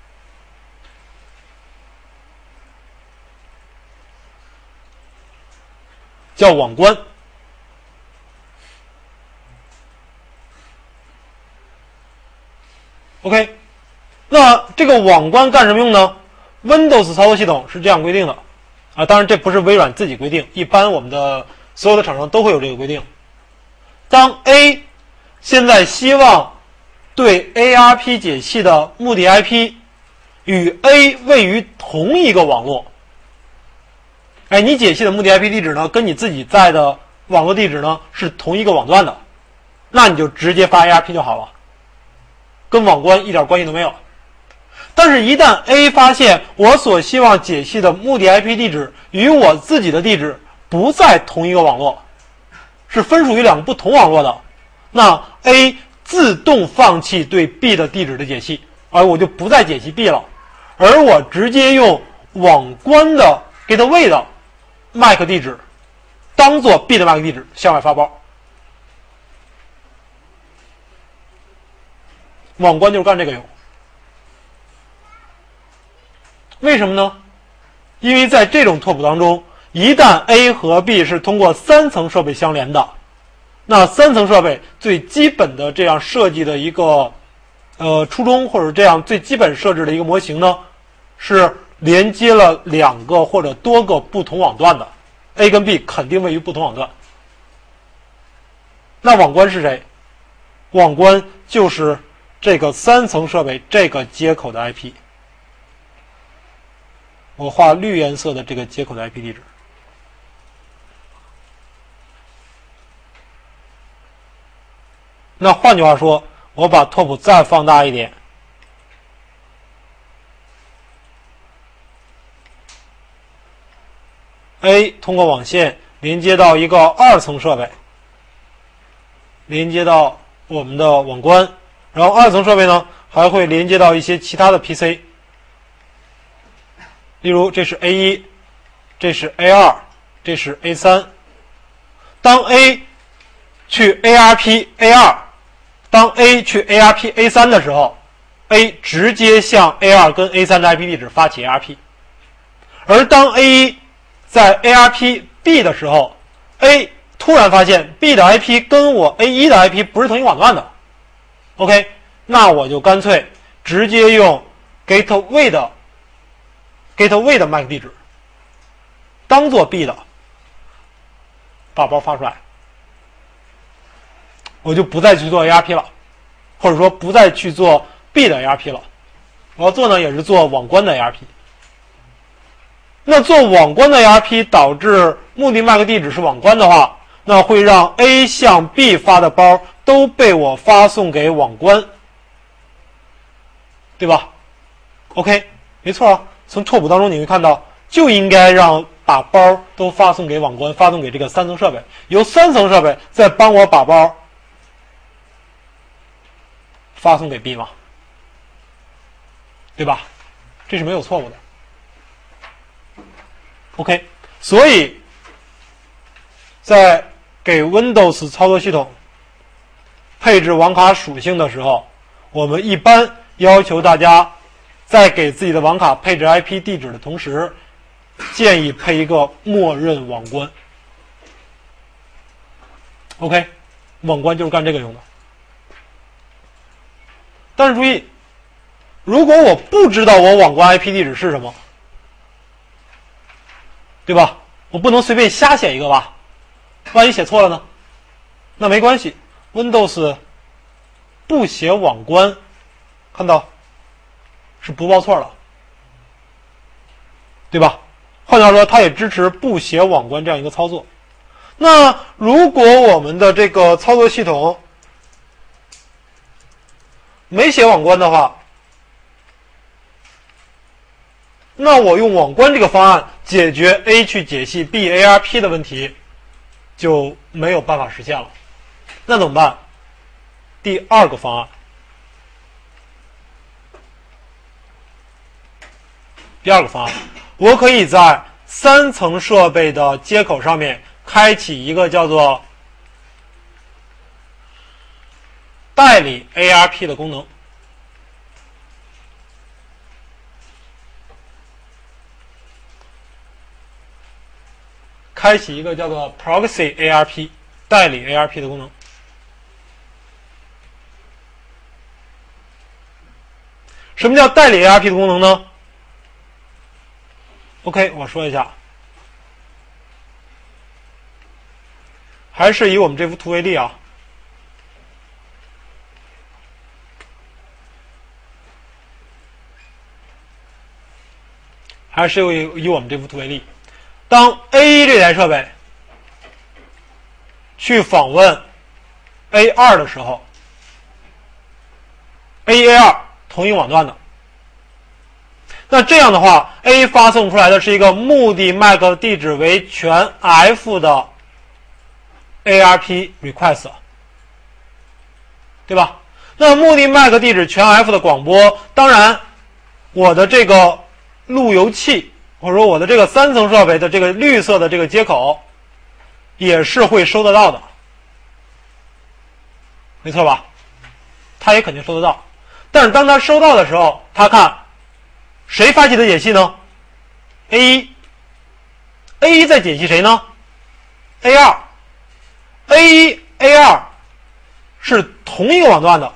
叫网关。OK， 那这个网关干什么用呢？ Windows 操作系统是这样规定的啊，当然这不是微软自己规定，一般我们的所有的厂商都会有这个规定。当 A 现在希望对 A R P 解析的目的 I P 与 A 位于同一个网络，哎，你解析的目的 I P 地址呢，跟你自己在的网络地址呢是同一个网段的，那你就直接发 A R P 就好了，跟网关一点关系都没有。但是，一旦 A 发现我所希望解析的目的 I P 地址与我自己的地址不在同一个网络，是分属于两个不同网络的，那 A 自动放弃对 B 的地址的解析，而我就不再解析 B 了，而我直接用网关的 Gateway 的 M A C 地址当做 B 的 M A C 地址向外发包。网关就是干这个用。为什么呢？因为在这种拓扑当中，一旦 A 和 B 是通过三层设备相连的，那三层设备最基本的这样设计的一个呃初衷，或者这样最基本设置的一个模型呢，是连接了两个或者多个不同网段的 A 跟 B 肯定位于不同网段。那网关是谁？网关就是这个三层设备这个接口的 I P。我画绿颜色的这个接口的 I P 地址。那换句话说，我把拓扑再放大一点， A 通过网线连接到一个二层设备，连接到我们的网关，然后二层设备呢还会连接到一些其他的 P C。例如，这是 A 一， 这是 A 二， 这是 A 三。当 A 去 A R P A 二， 当 A 去 A R P A 三 的时候 ，A 直接向 A 二 跟 A 三 的 I P 地址发起 A R P， 而当 A 一 在 A R P B 的时候 ，A 突然发现 B 的 I P 跟我 A 一 的 I P 不是同一网段的 ，OK， 那我就干脆直接用 gateway 的 gateway 的 M A C 地址当做 B 的，把包发出来，我就不再去做 A R P 了，或者说不再去做 B 的 A R P 了。我要做呢，也是做网关的 A R P。那做网关的 A R P 导致目的 M A C 地址是网关的话，那会让 A 向 B 发的包都被我发送给网关，对吧 ？OK， 没错啊。从拓扑当中你会看到，就应该让把包都发送给网关，发送给这个三层设备，由三层设备再帮我把包发送给 B 嘛，对吧？这是没有错误的。OK， 所以在给 Windows 操作系统配置网卡属性的时候，我们一般要求大家在给自己的网卡配置 I P 地址的同时，建议配一个默认网关。OK， 网关就是干这个用的。但是注意，如果我不知道我网关 I P 地址是什么，对吧？我不能随便瞎写一个吧，万一写错了呢？那没关系 ，Windows 不写网关，看到是不报错的，对吧？换句话说，它也支持不写网关这样一个操作。那如果我们的这个操作系统没写网关的话，那我用网关这个方案解决 A 去解析 B A R P 的问题就没有办法实现了。那怎么办？第二个方案，第二个方案，我可以在三层设备的接口上面开启一个叫做代理 A R P 的功能。开启一个叫做 Proxy A R P 代理 A R P 的功能。什么叫代理 A R P 的功能呢 ？OK， 我说一下，还是以我们这幅图为例啊。还是以以我们这幅图为例。当 A 一 这台设备去访问 A 二 的时候 ，A 一 A 二 同一网段的，那这样的话 ，A 发送出来的是一个目的 M A C 地址为全 F 的 A R P request， 对吧？那目的 M A C 地址全 F 的广播，当然我的这个路由器。或者说我的这个三层设备的这个绿色的这个接口也是会收得到的，没错吧？它也肯定收得到。但是当它收到的时候，它看谁发起的解析呢 ？A 一 A 一在解析谁呢 ？A 二 A 一 A 二 是同一个网段的，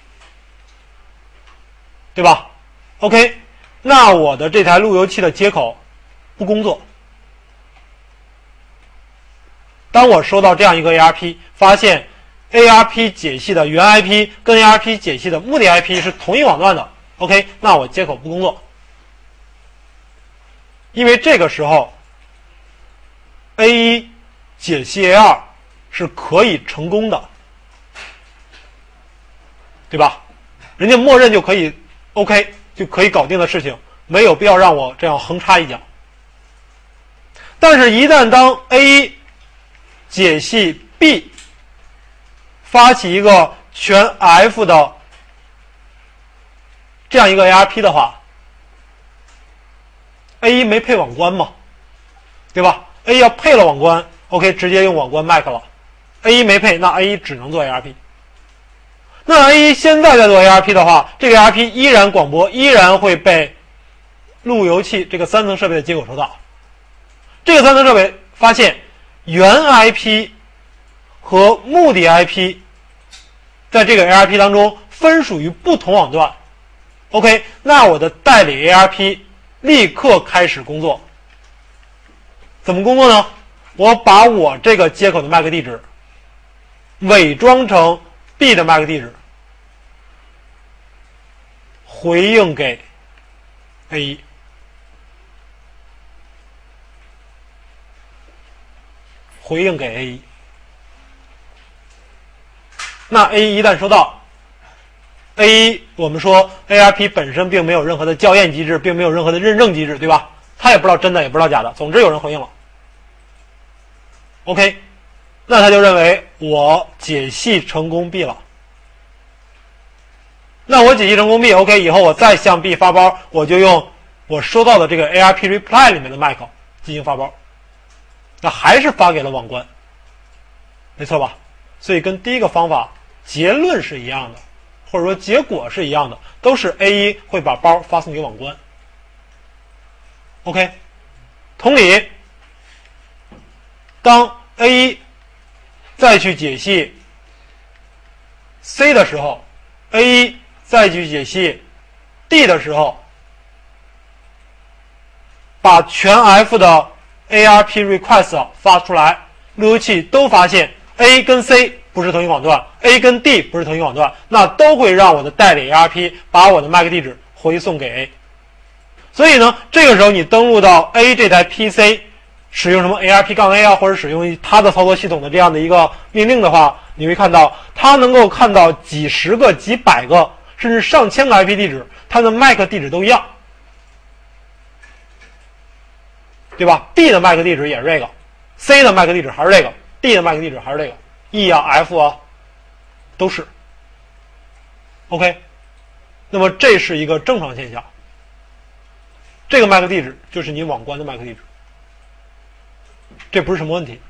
对吧 ？OK。那我的这台路由器的接口不工作。当我收到这样一个 A R P， 发现 A R P 解析的原 I P 跟 A R P 解析的目的 I P 是同一网段的 ，OK， 那我接口不工作，因为这个时候 A 一 解析 A 二 是可以成功的，对吧？人家默认就可以 OK。就可以搞定的事情，没有必要让我这样横插一脚。但是，一旦当 A 一 解析 B 发起一个全 F 的这样一个 A R P 的话 ，A 一 没配网关嘛，对吧 ？A 要配了网关 ，OK， 直接用网关 M A C 了。A 一 没配，那 A 一 只能做 A R P。那 A 一 现在在做 A R P 的话，这个 A R P 依然广播，依然会被路由器这个三层设备的接口收到。这个三层设备发现原 I P 和目的 I P 在这个 A R P 当中分属于不同网段。OK， 那我的代理 A R P 立刻开始工作。怎么工作呢？我把我这个接口的 M A C 地址伪装成 B 的 M A C 地址，回应给 A 一。回应给 A 一。那 A 一一旦收到 ，A 一我们说 A R P 本身并没有任何的校验机制，并没有任何的认证机制，对吧？他也不知道真的，也不知道假的，总之有人回应了。OK， 那他就认为我解析成功 B 了。那我解析成功 B， OK， 以后我再向 B 发包，我就用我收到的这个 A R P reply 里面的 M A C 进行发包，那还是发给了网关，没错吧？所以跟第一个方法结论是一样的，或者说结果是一样的，都是 A 一 会把包发送给网关。OK， 同理，当 A 一 再去解析 C 的时候 ，A 一 再去解析 D 的时候，把全 F 的 A R P request 发出来，路由器都发现 A 跟 C 不是同一网段 ，A 跟 D 不是同一网段，那都会让我的代理 A R P 把我的 M A C 地址回送给 A。所以呢，这个时候你登录到 A 这台 P C， 使用什么 A R P 杠 A 啊，或者使用它的操作系统的这样的一个命令的话，你会看到它能够看到几十个、几百个，甚至上千个 I P 地址，它的 M A C 地址都一样，对吧 ？B 的 M A C 地址也是这个 ，C 的 M A C 地址还是这个 ，D 的 M A C 地址还是这个 ，E 啊、F 啊，都是。OK， 那么这是一个正常现象。这个 M A C 地址就是你网关的 M A C 地址，这不是什么问题。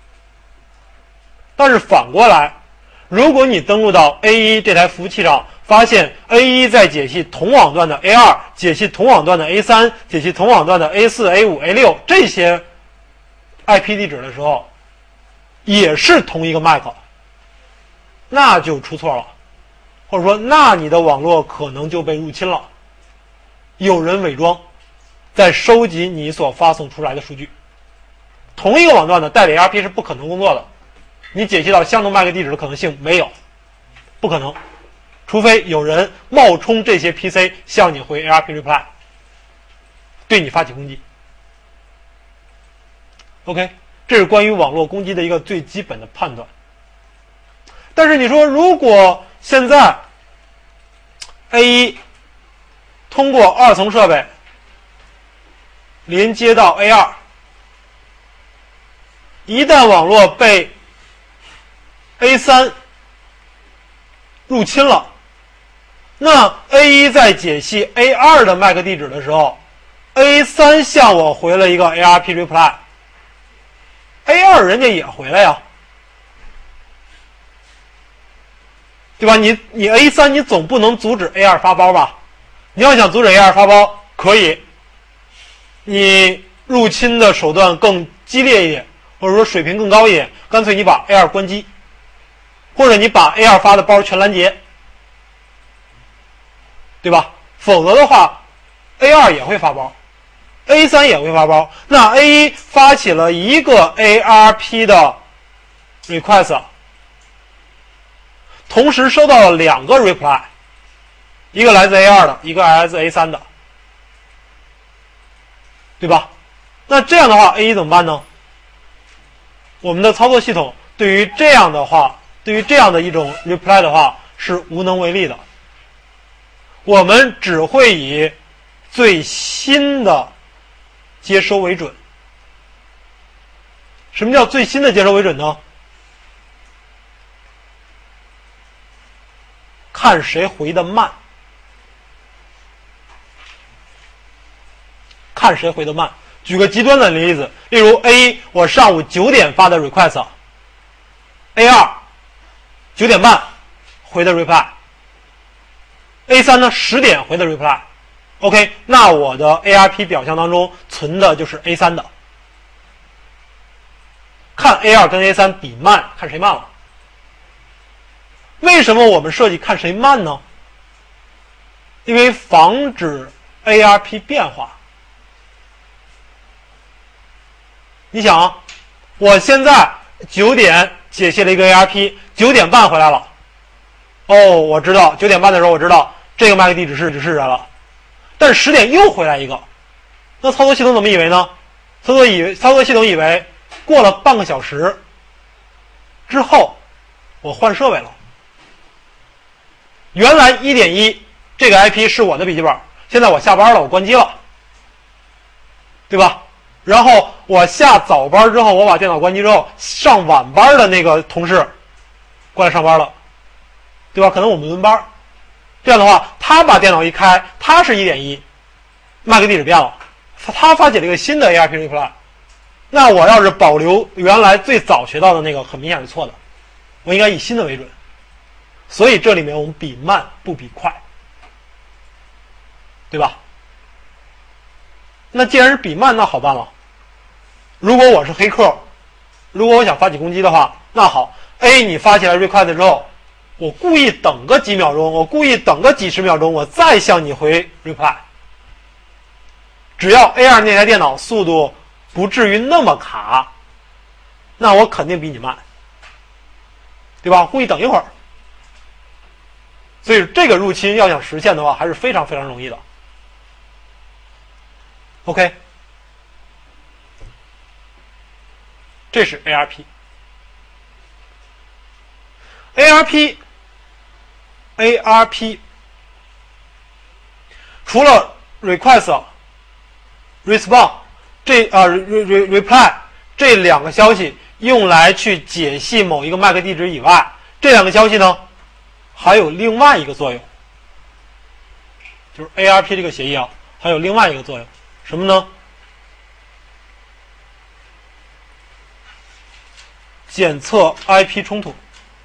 但是反过来，如果你登录到 A 一 这台服务器上，发现 A 一 在解析同网段的 A 二， 解析同网段的 A 三， 解析同网段的 A 四、A 五、A 六 这些 I P 地址的时候，也是同一个 M A C， 那就出错了，或者说那你的网络可能就被入侵了，有人伪装在收集你所发送出来的数据。同一个网段的代理 A R P 是不可能工作的，你解析到相同 M A C 地址的可能性没有，不可能，除非有人冒充这些 P C 向你回 A R P reply， 对你发起攻击。OK， 这是关于网络攻击的一个最基本的判断。但是你说，如果现在 A 一 通过二层设备连接到 A 二， 一旦网络被 A 三 入侵了，那 A 一 在解析 A 二 的 M A C 地址的时候， A 三 向我回了一个 A R P reply， A 二 人家也回来呀，对吧？你你 A 三 你总不能阻止 A 二 发包吧？你要想阻止 A 二 发包，可以，你入侵的手段更激烈一点，或者说水平更高一点，干脆你把 A 二 关机，或者你把 A 二 发的包全拦截，对吧？否则的话 A 二 也会发包， A 三 也会发包，那 A 一 发起了一个 A R P 的 request， 同时收到了两个 reply， 一个来自 A 二 的，一个来自 A 三 的，对吧？那这样的话 A 一 怎么办呢？我们的操作系统对于这样的话，对于这样的一种 reply 的话是无能为力的，我们只会以最新的接收为准。什么叫最新的接收为准呢？看谁回的慢，看谁回的慢。举个极端的例子，例如 A 一 我上午九点发的 request， A 二 九点半回的 reply， A 三 呢十点回的 reply， OK， 那我的 A R P 表象当中存的就是 A 三 的。看 A 二 跟 A 三 比慢，看谁慢了。为什么我们设计看谁慢呢？因为防止 A R P 变化。你想啊，我现在九点解析了一个 A R P， 九点半回来了。哦，我知道九点半的时候我知道这个 M A C 地址是指示人了，但十点又回来一个，那操作系统怎么以为呢？操作以为操作系统以为过了半个小时之后，我换设备了。原来一点一这个 I P 是我的笔记本，现在我下班了，我关机了，对吧？然后我下早班之后，我把电脑关机之后，上晚班的那个同事过来上班了，对吧？可能我们轮班，这样的话，他把电脑一开，他是一点一 ，M A C 地址变了，他发起了一个新的 A R P reply。那我要是保留原来最早学到的那个，很明显是错的，我应该以新的为准。所以这里面我们比慢不比快，对吧？那既然是比慢，那好办了。如果我是黑客，如果我想发起攻击的话，那好 ，A 你发起来 request 之后，我故意等个几秒钟，我故意等个几十秒钟，我再向你回 reply。只要 A 二 那台电脑速度不至于那么卡，那我肯定比你慢，对吧？故意等一会儿。所以这个入侵要想实现的话，还是非常非常容易的。OK， 这是 A R P。A R P，A R P， 除了 request、respond 这啊、呃、re reply 这两个消息用来去解析某一个 M A C 地址以外，这两个消息呢？还有另外一个作用，就是 A R P 这个协议啊，还有另外一个作用，什么呢？检测 I P 冲突。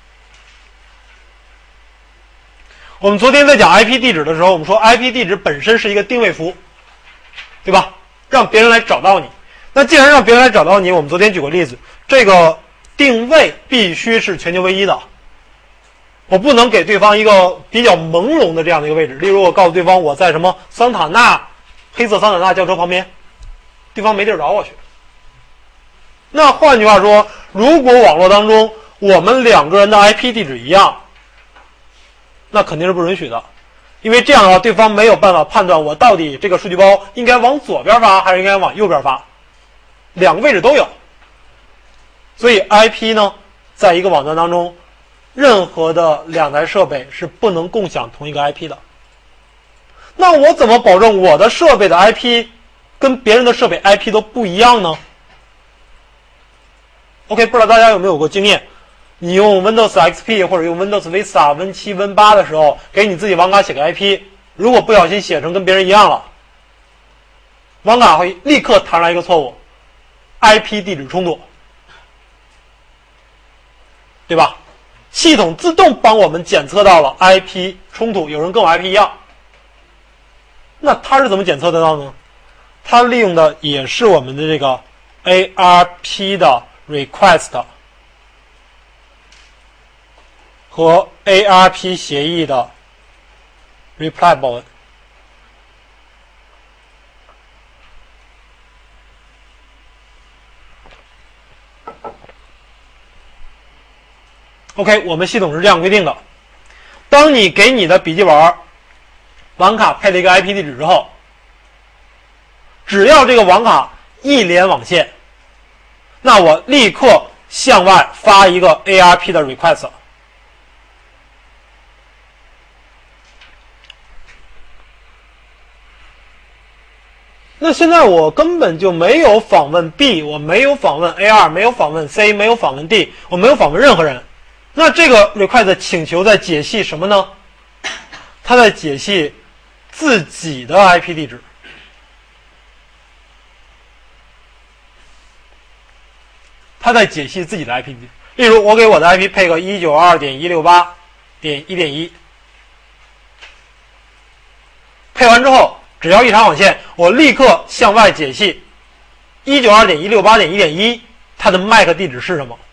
我们昨天在讲 I P 地址的时候，我们说 I P 地址本身是一个定位符，对吧？让别人来找到你。那既然让别人来找到你，我们昨天举过例子，这个定位必须是全球唯一的。我不能给对方一个比较朦胧的这样的一个位置，例如我告诉对方我在什么桑塔纳黑色桑塔纳轿车旁边，对方没地儿找我去。那换句话说，如果网络当中我们两个人的 I P 地址一样，那肯定是不允许的，因为这样的话对方没有办法判断我到底这个数据包应该往左边发还是应该往右边发，两个位置都有。所以 I P 呢，在一个网站当中，任何的两台设备是不能共享同一个 I P 的。那我怎么保证我的设备的 I P 跟别人的设备 I P 都不一样呢 ？OK， 不知道大家有没有过经验？你用 Windows X P 或者用 Windows Vista Win 七 Win 八的时候，给你自己网卡写个 I P， 如果不小心写成跟别人一样了，网卡会立刻弹出来一个错误 ，I P 地址冲突，对吧？系统自动帮我们检测到了 I P 冲突，有人跟我 I P 一样。那它是怎么检测得到呢？它利用的也是我们的这个 A R P 的 request 和 A R P 协议的 reply 报文。OK， 我们系统是这样规定的：当你给你的笔记本网卡配了一个 I P 地址之后，只要这个网卡一连网线，那我立刻向外发一个 A R P 的 request。那现在我根本就没有访问 B， 我没有访问 A 二， 没有访问 C， 没有访问 D， 我没有访问任何人。那这个 request 请求在解析什么呢？它在解析自己的 I P 地址。它在解析自己的 I P 地址。例如，我给我的 I P 配个 一九二二点一六八点一点一，配完之后， 只要一插网线，我立刻向外解析 一九二点一六八点一点一 它的 M A C 地址是什么。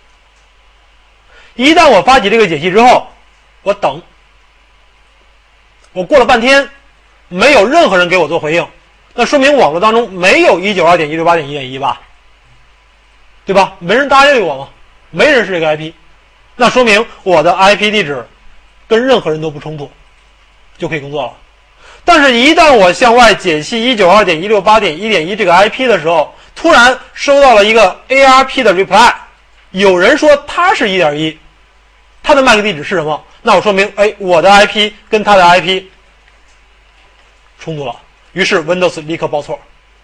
一旦我发起这个解析之后，我等，我过了半天没有任何人给我做回应，那说明网络当中没有 一九二点一六八点一点一 吧，对吧？没人搭理我吗？没人是这个 I P， 那说明我的 I P 地址跟任何人都不冲突，就可以工作了。但是一旦我向外解析 一九二点一六八点一点一 这个 I P 的时候，突然收到了一个 A R P 的 reply， 有人说它是 一点一， 它的 M A C 地址是什么？那我说明，哎，我的 I P 跟它的 I P 冲突了，于是 Windows 立刻报错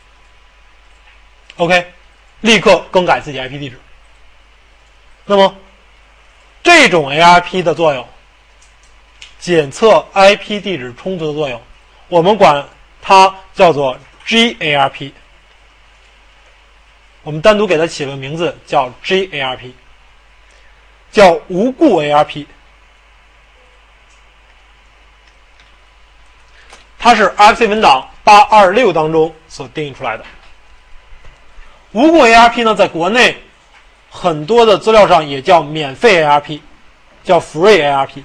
，OK， 立刻更改自己 I P 地址。那么这种 A R P 的作用，检测 I P 地址冲突的作用，我们管它叫做 G A R P， 我们单独给它起了个名字叫 G A R P， 叫无故 A R P， 它是 F C 文档八二六当中所定义出来的。无故 A R P 呢，在国内很多的资料上也叫免费 A R P， 叫 Free A R P，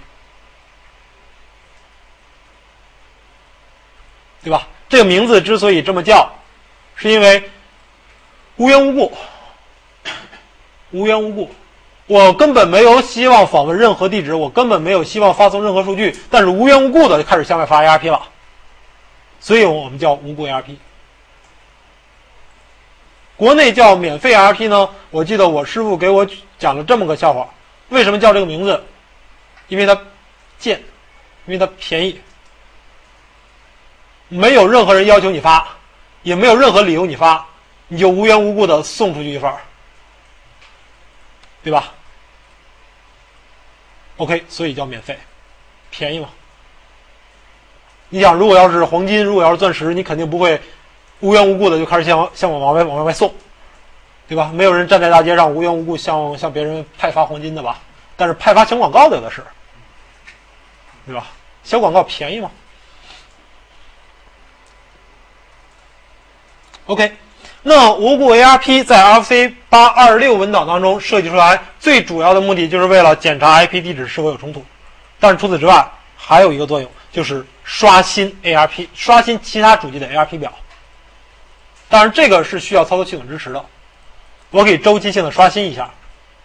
对吧？这个名字之所以这么叫，是因为无缘无故，无缘无故，我根本没有希望访问任何地址，我根本没有希望发送任何数据，但是无缘无故的就开始向外发 A R P 了，所以我们叫无故 A R P。国内叫免费 A R P 呢，我记得我师傅给我讲了这么个笑话，为什么叫这个名字？因为它贱，因为它便宜，没有任何人要求你发，也没有任何理由你发，你就无缘无故的送出去一份，对吧 ？OK， 所以叫免费，便宜嘛。你想，如果要是黄金，如果要是钻石，你肯定不会无缘无故的就开始向向我往外往外送，对吧？没有人站在大街上无缘无故向向别人派发黄金的吧？但是派发小广告的有的是，对吧？小广告便宜嘛。OK， 那无故 A R P 在 F C 八二六文档当中设计出来，最主要的目的就是为了检查 I P 地址是否有冲突。但是除此之外，还有一个作用，就是刷新 A R P， 刷新其他主机的 A R P 表。当然，这个是需要操作系统支持的，我可以周期性的刷新一下，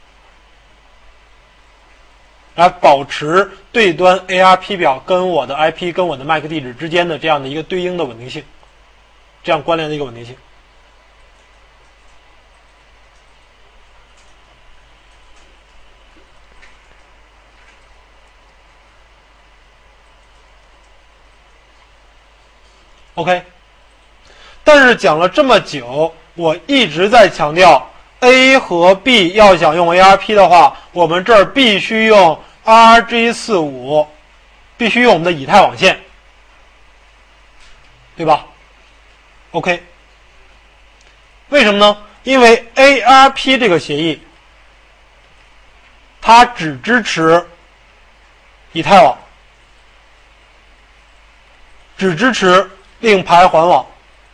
来保持对端 A R P 表跟我的 I P 跟我的 M A C 地址之间的这样的一个对应的稳定性，这样关联的一个稳定性。OK， 但是讲了这么久，我一直在强调 A 和 B 要想用 A R P 的话，我们这儿必须用 R J 四十五， 必须用我们的以太网线，对吧 ？OK， 为什么呢？因为 A R P 这个协议，它只支持以太网，只支持令牌环网。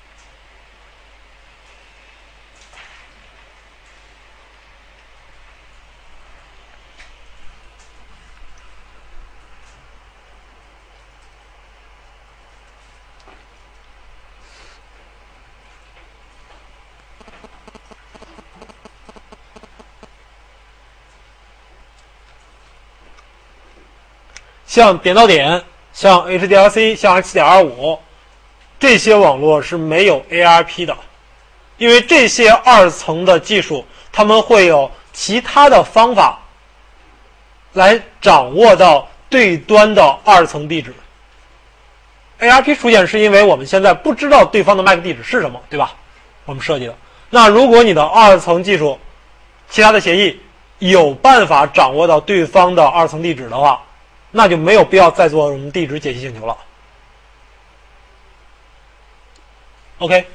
像点到点，像 H D L C， 像 X 点二五， 这些网络是没有 A R P 的，因为这些二层的技术，他们会有其他的方法来掌握到对端的二层地址。A R P 出现是因为我们现在不知道对方的 M A C 地址是什么，对吧？我们设计的。那如果你的二层技术，其他的协议有办法掌握到对方的二层地址的话，那就没有必要再做我们地址解析请求了。OK，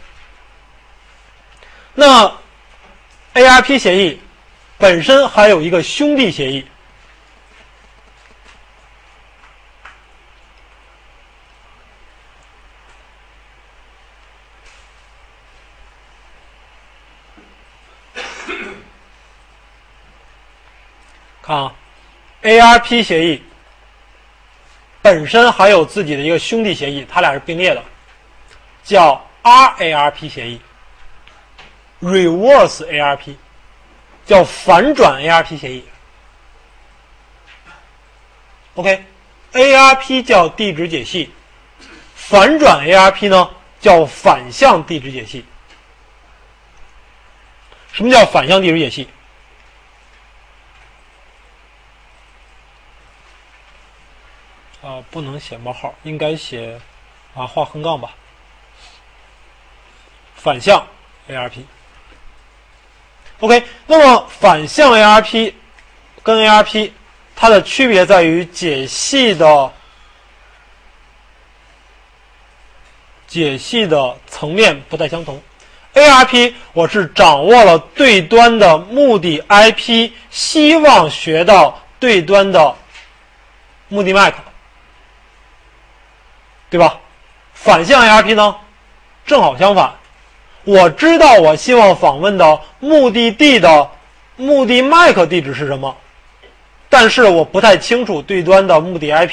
那 A R P 协议本身还有一个兄弟协议， 看啊 ，A R P 协议本身还有自己的一个兄弟协议，它俩是并列的，叫 R A R P 协议 ，Reverse A R P， 叫反转 A R P 协议。OK，A R P 叫地址解析，反转 A R P 呢叫反向地址解析。什么叫反向地址解析？啊、呃，不能写冒号，应该写啊画横杠吧。反向 A R P。OK， 那么反向 A R P 跟 A R P 它的区别在于解析的解析的层面不太相同。A R P 我是掌握了对端的目的 I P， 希望学到对端的目的 M A C， 对吧？反向 A R P 呢，正好相反，我知道我希望访问的目的地的目的 M A C 地址是什么，但是我不太清楚对端的目的 I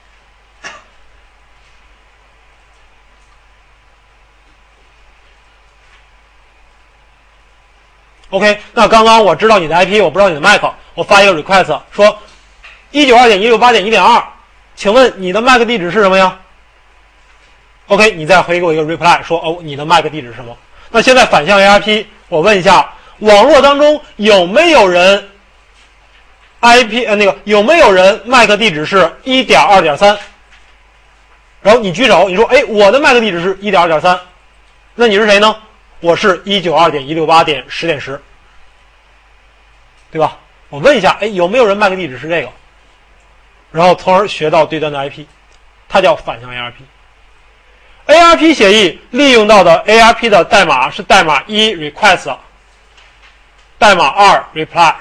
P。OK， 那刚刚我知道你的 I P， 我不知道你的 M A C， 我发一个 request 说 一九二点一六八点一点二， 请问你的 M A C 地址是什么呀 ？OK， 你再回给我一个 reply 说哦，你的 M A C 地址是什么？那现在反向 A R P， 我问一下，网络当中有没有人 I P 呃那个有没有人 M A C 地址是 一点二点三？ 然后你举手，你说哎，我的 M A C 地址是 一点二点三， 那你是谁呢？我是 一九二点一六八点十点十， 对吧？我问一下，哎，有没有人 M A C 地址是这个？然后从而学到对端的 I P， 它叫反向 A R P。A R P 协议利用到的 A R P 的代码是代码一 request， 代码二 reply，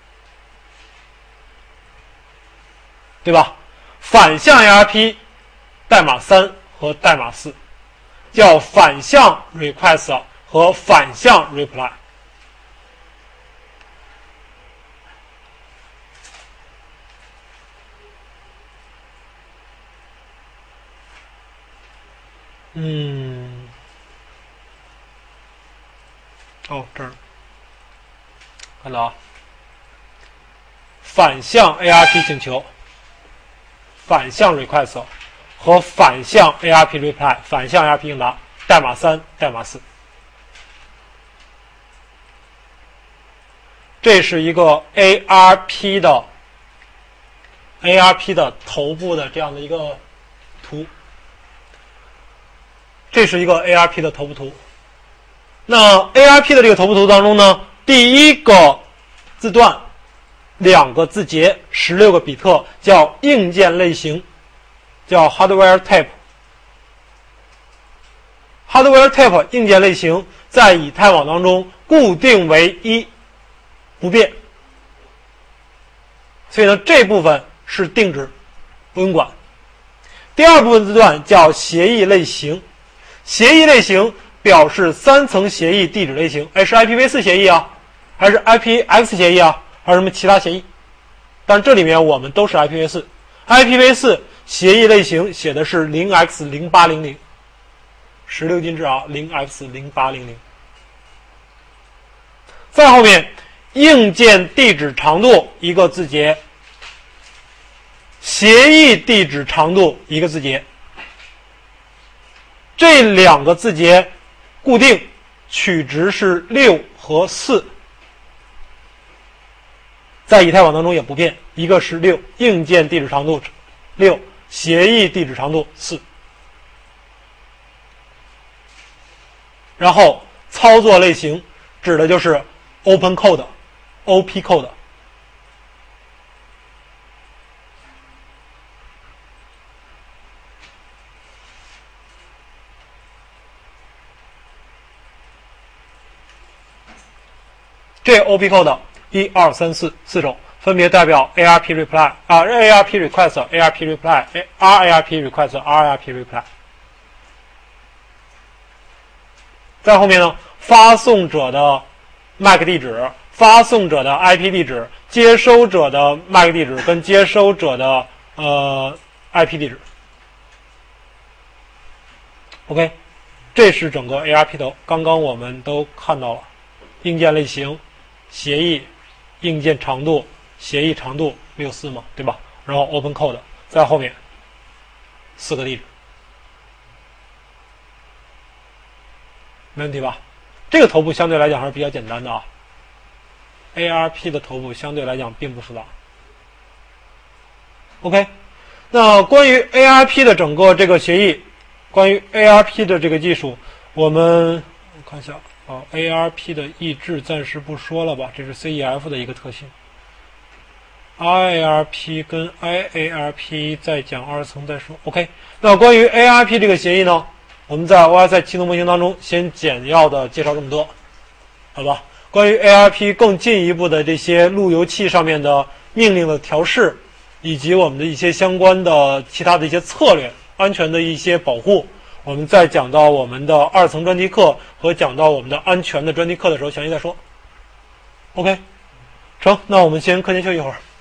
对吧？反向 A R P 代码三和代码四，叫反向 request 和反向 reply。嗯，哦，这儿看到啊，反向 A R P 请求、反向 request 和反向 A R P reply， 反向 A R P 应答，代码三、代码四。这是一个 A R P 的 A R P 的头部的这样的一个图。这是一个 A R P 的头部图。那 A R P 的这个头部图当中呢，第一个字段两个字节十六个比特叫硬件类型，叫 hardware type。hardware type 硬件类型在以太网当中固定为一，不变。所以呢，这部分是定值，不用管。第二部分字段叫协议类型。协议类型表示三层协议地址类型，哎，是 I P v 四 协议啊，还是 I P X 协议啊，还是什么其他协议？但这里面我们都是 I P v 四。I P v 四 协议类型写的是 零 x 零八零零， 十六进制啊 ，零 x 零八零零。再后面，硬件地址长度一个字节，协议地址长度一个字节。这两个字节固定，取值是六和四，在以太网当中也不变，一个是六，硬件地址长度六，协议地址长度四。然后操作类型指的就是 Open Code、O P Code。这 O P Code 一二三四四种，分别代表 A R P reply 啊 ，A R P request、A R P reply、R A R P request、R A R P reply。在后面呢，发送者的 M A C 地址、发送者的 I P 地址接收者的 M A C 地址跟接收者的呃 I P 地址。OK， 这是整个 A R P 头，刚刚我们都看到了硬件类型、协议、硬件长度、协议长度六四嘛，对吧？然后 Open Code 在后面四个地址，没问题吧？这个头部相对来讲还是比较简单的啊。A R P 的头部相对来讲并不复杂。OK， 那关于 A R P 的整个这个协议，关于 A R P 的这个技术，我们我看一下啊 ，A R P 的抑制暂时不说了吧，这是 C E F 的一个特性。I A R P 跟 I A R P 再讲二层再说。OK， 那关于 A R P 这个协议呢，我们在 O S I 启动模型当中先简要的介绍这么多，好吧？关于 A R P 更进一步的这些路由器上面的命令的调试，以及我们的一些相关的其他的一些策略、安全的一些保护，我们在讲到我们的二层专题课和讲到我们的安全的专题课的时候详细再说。OK， 成，那我们先课间休息一会儿。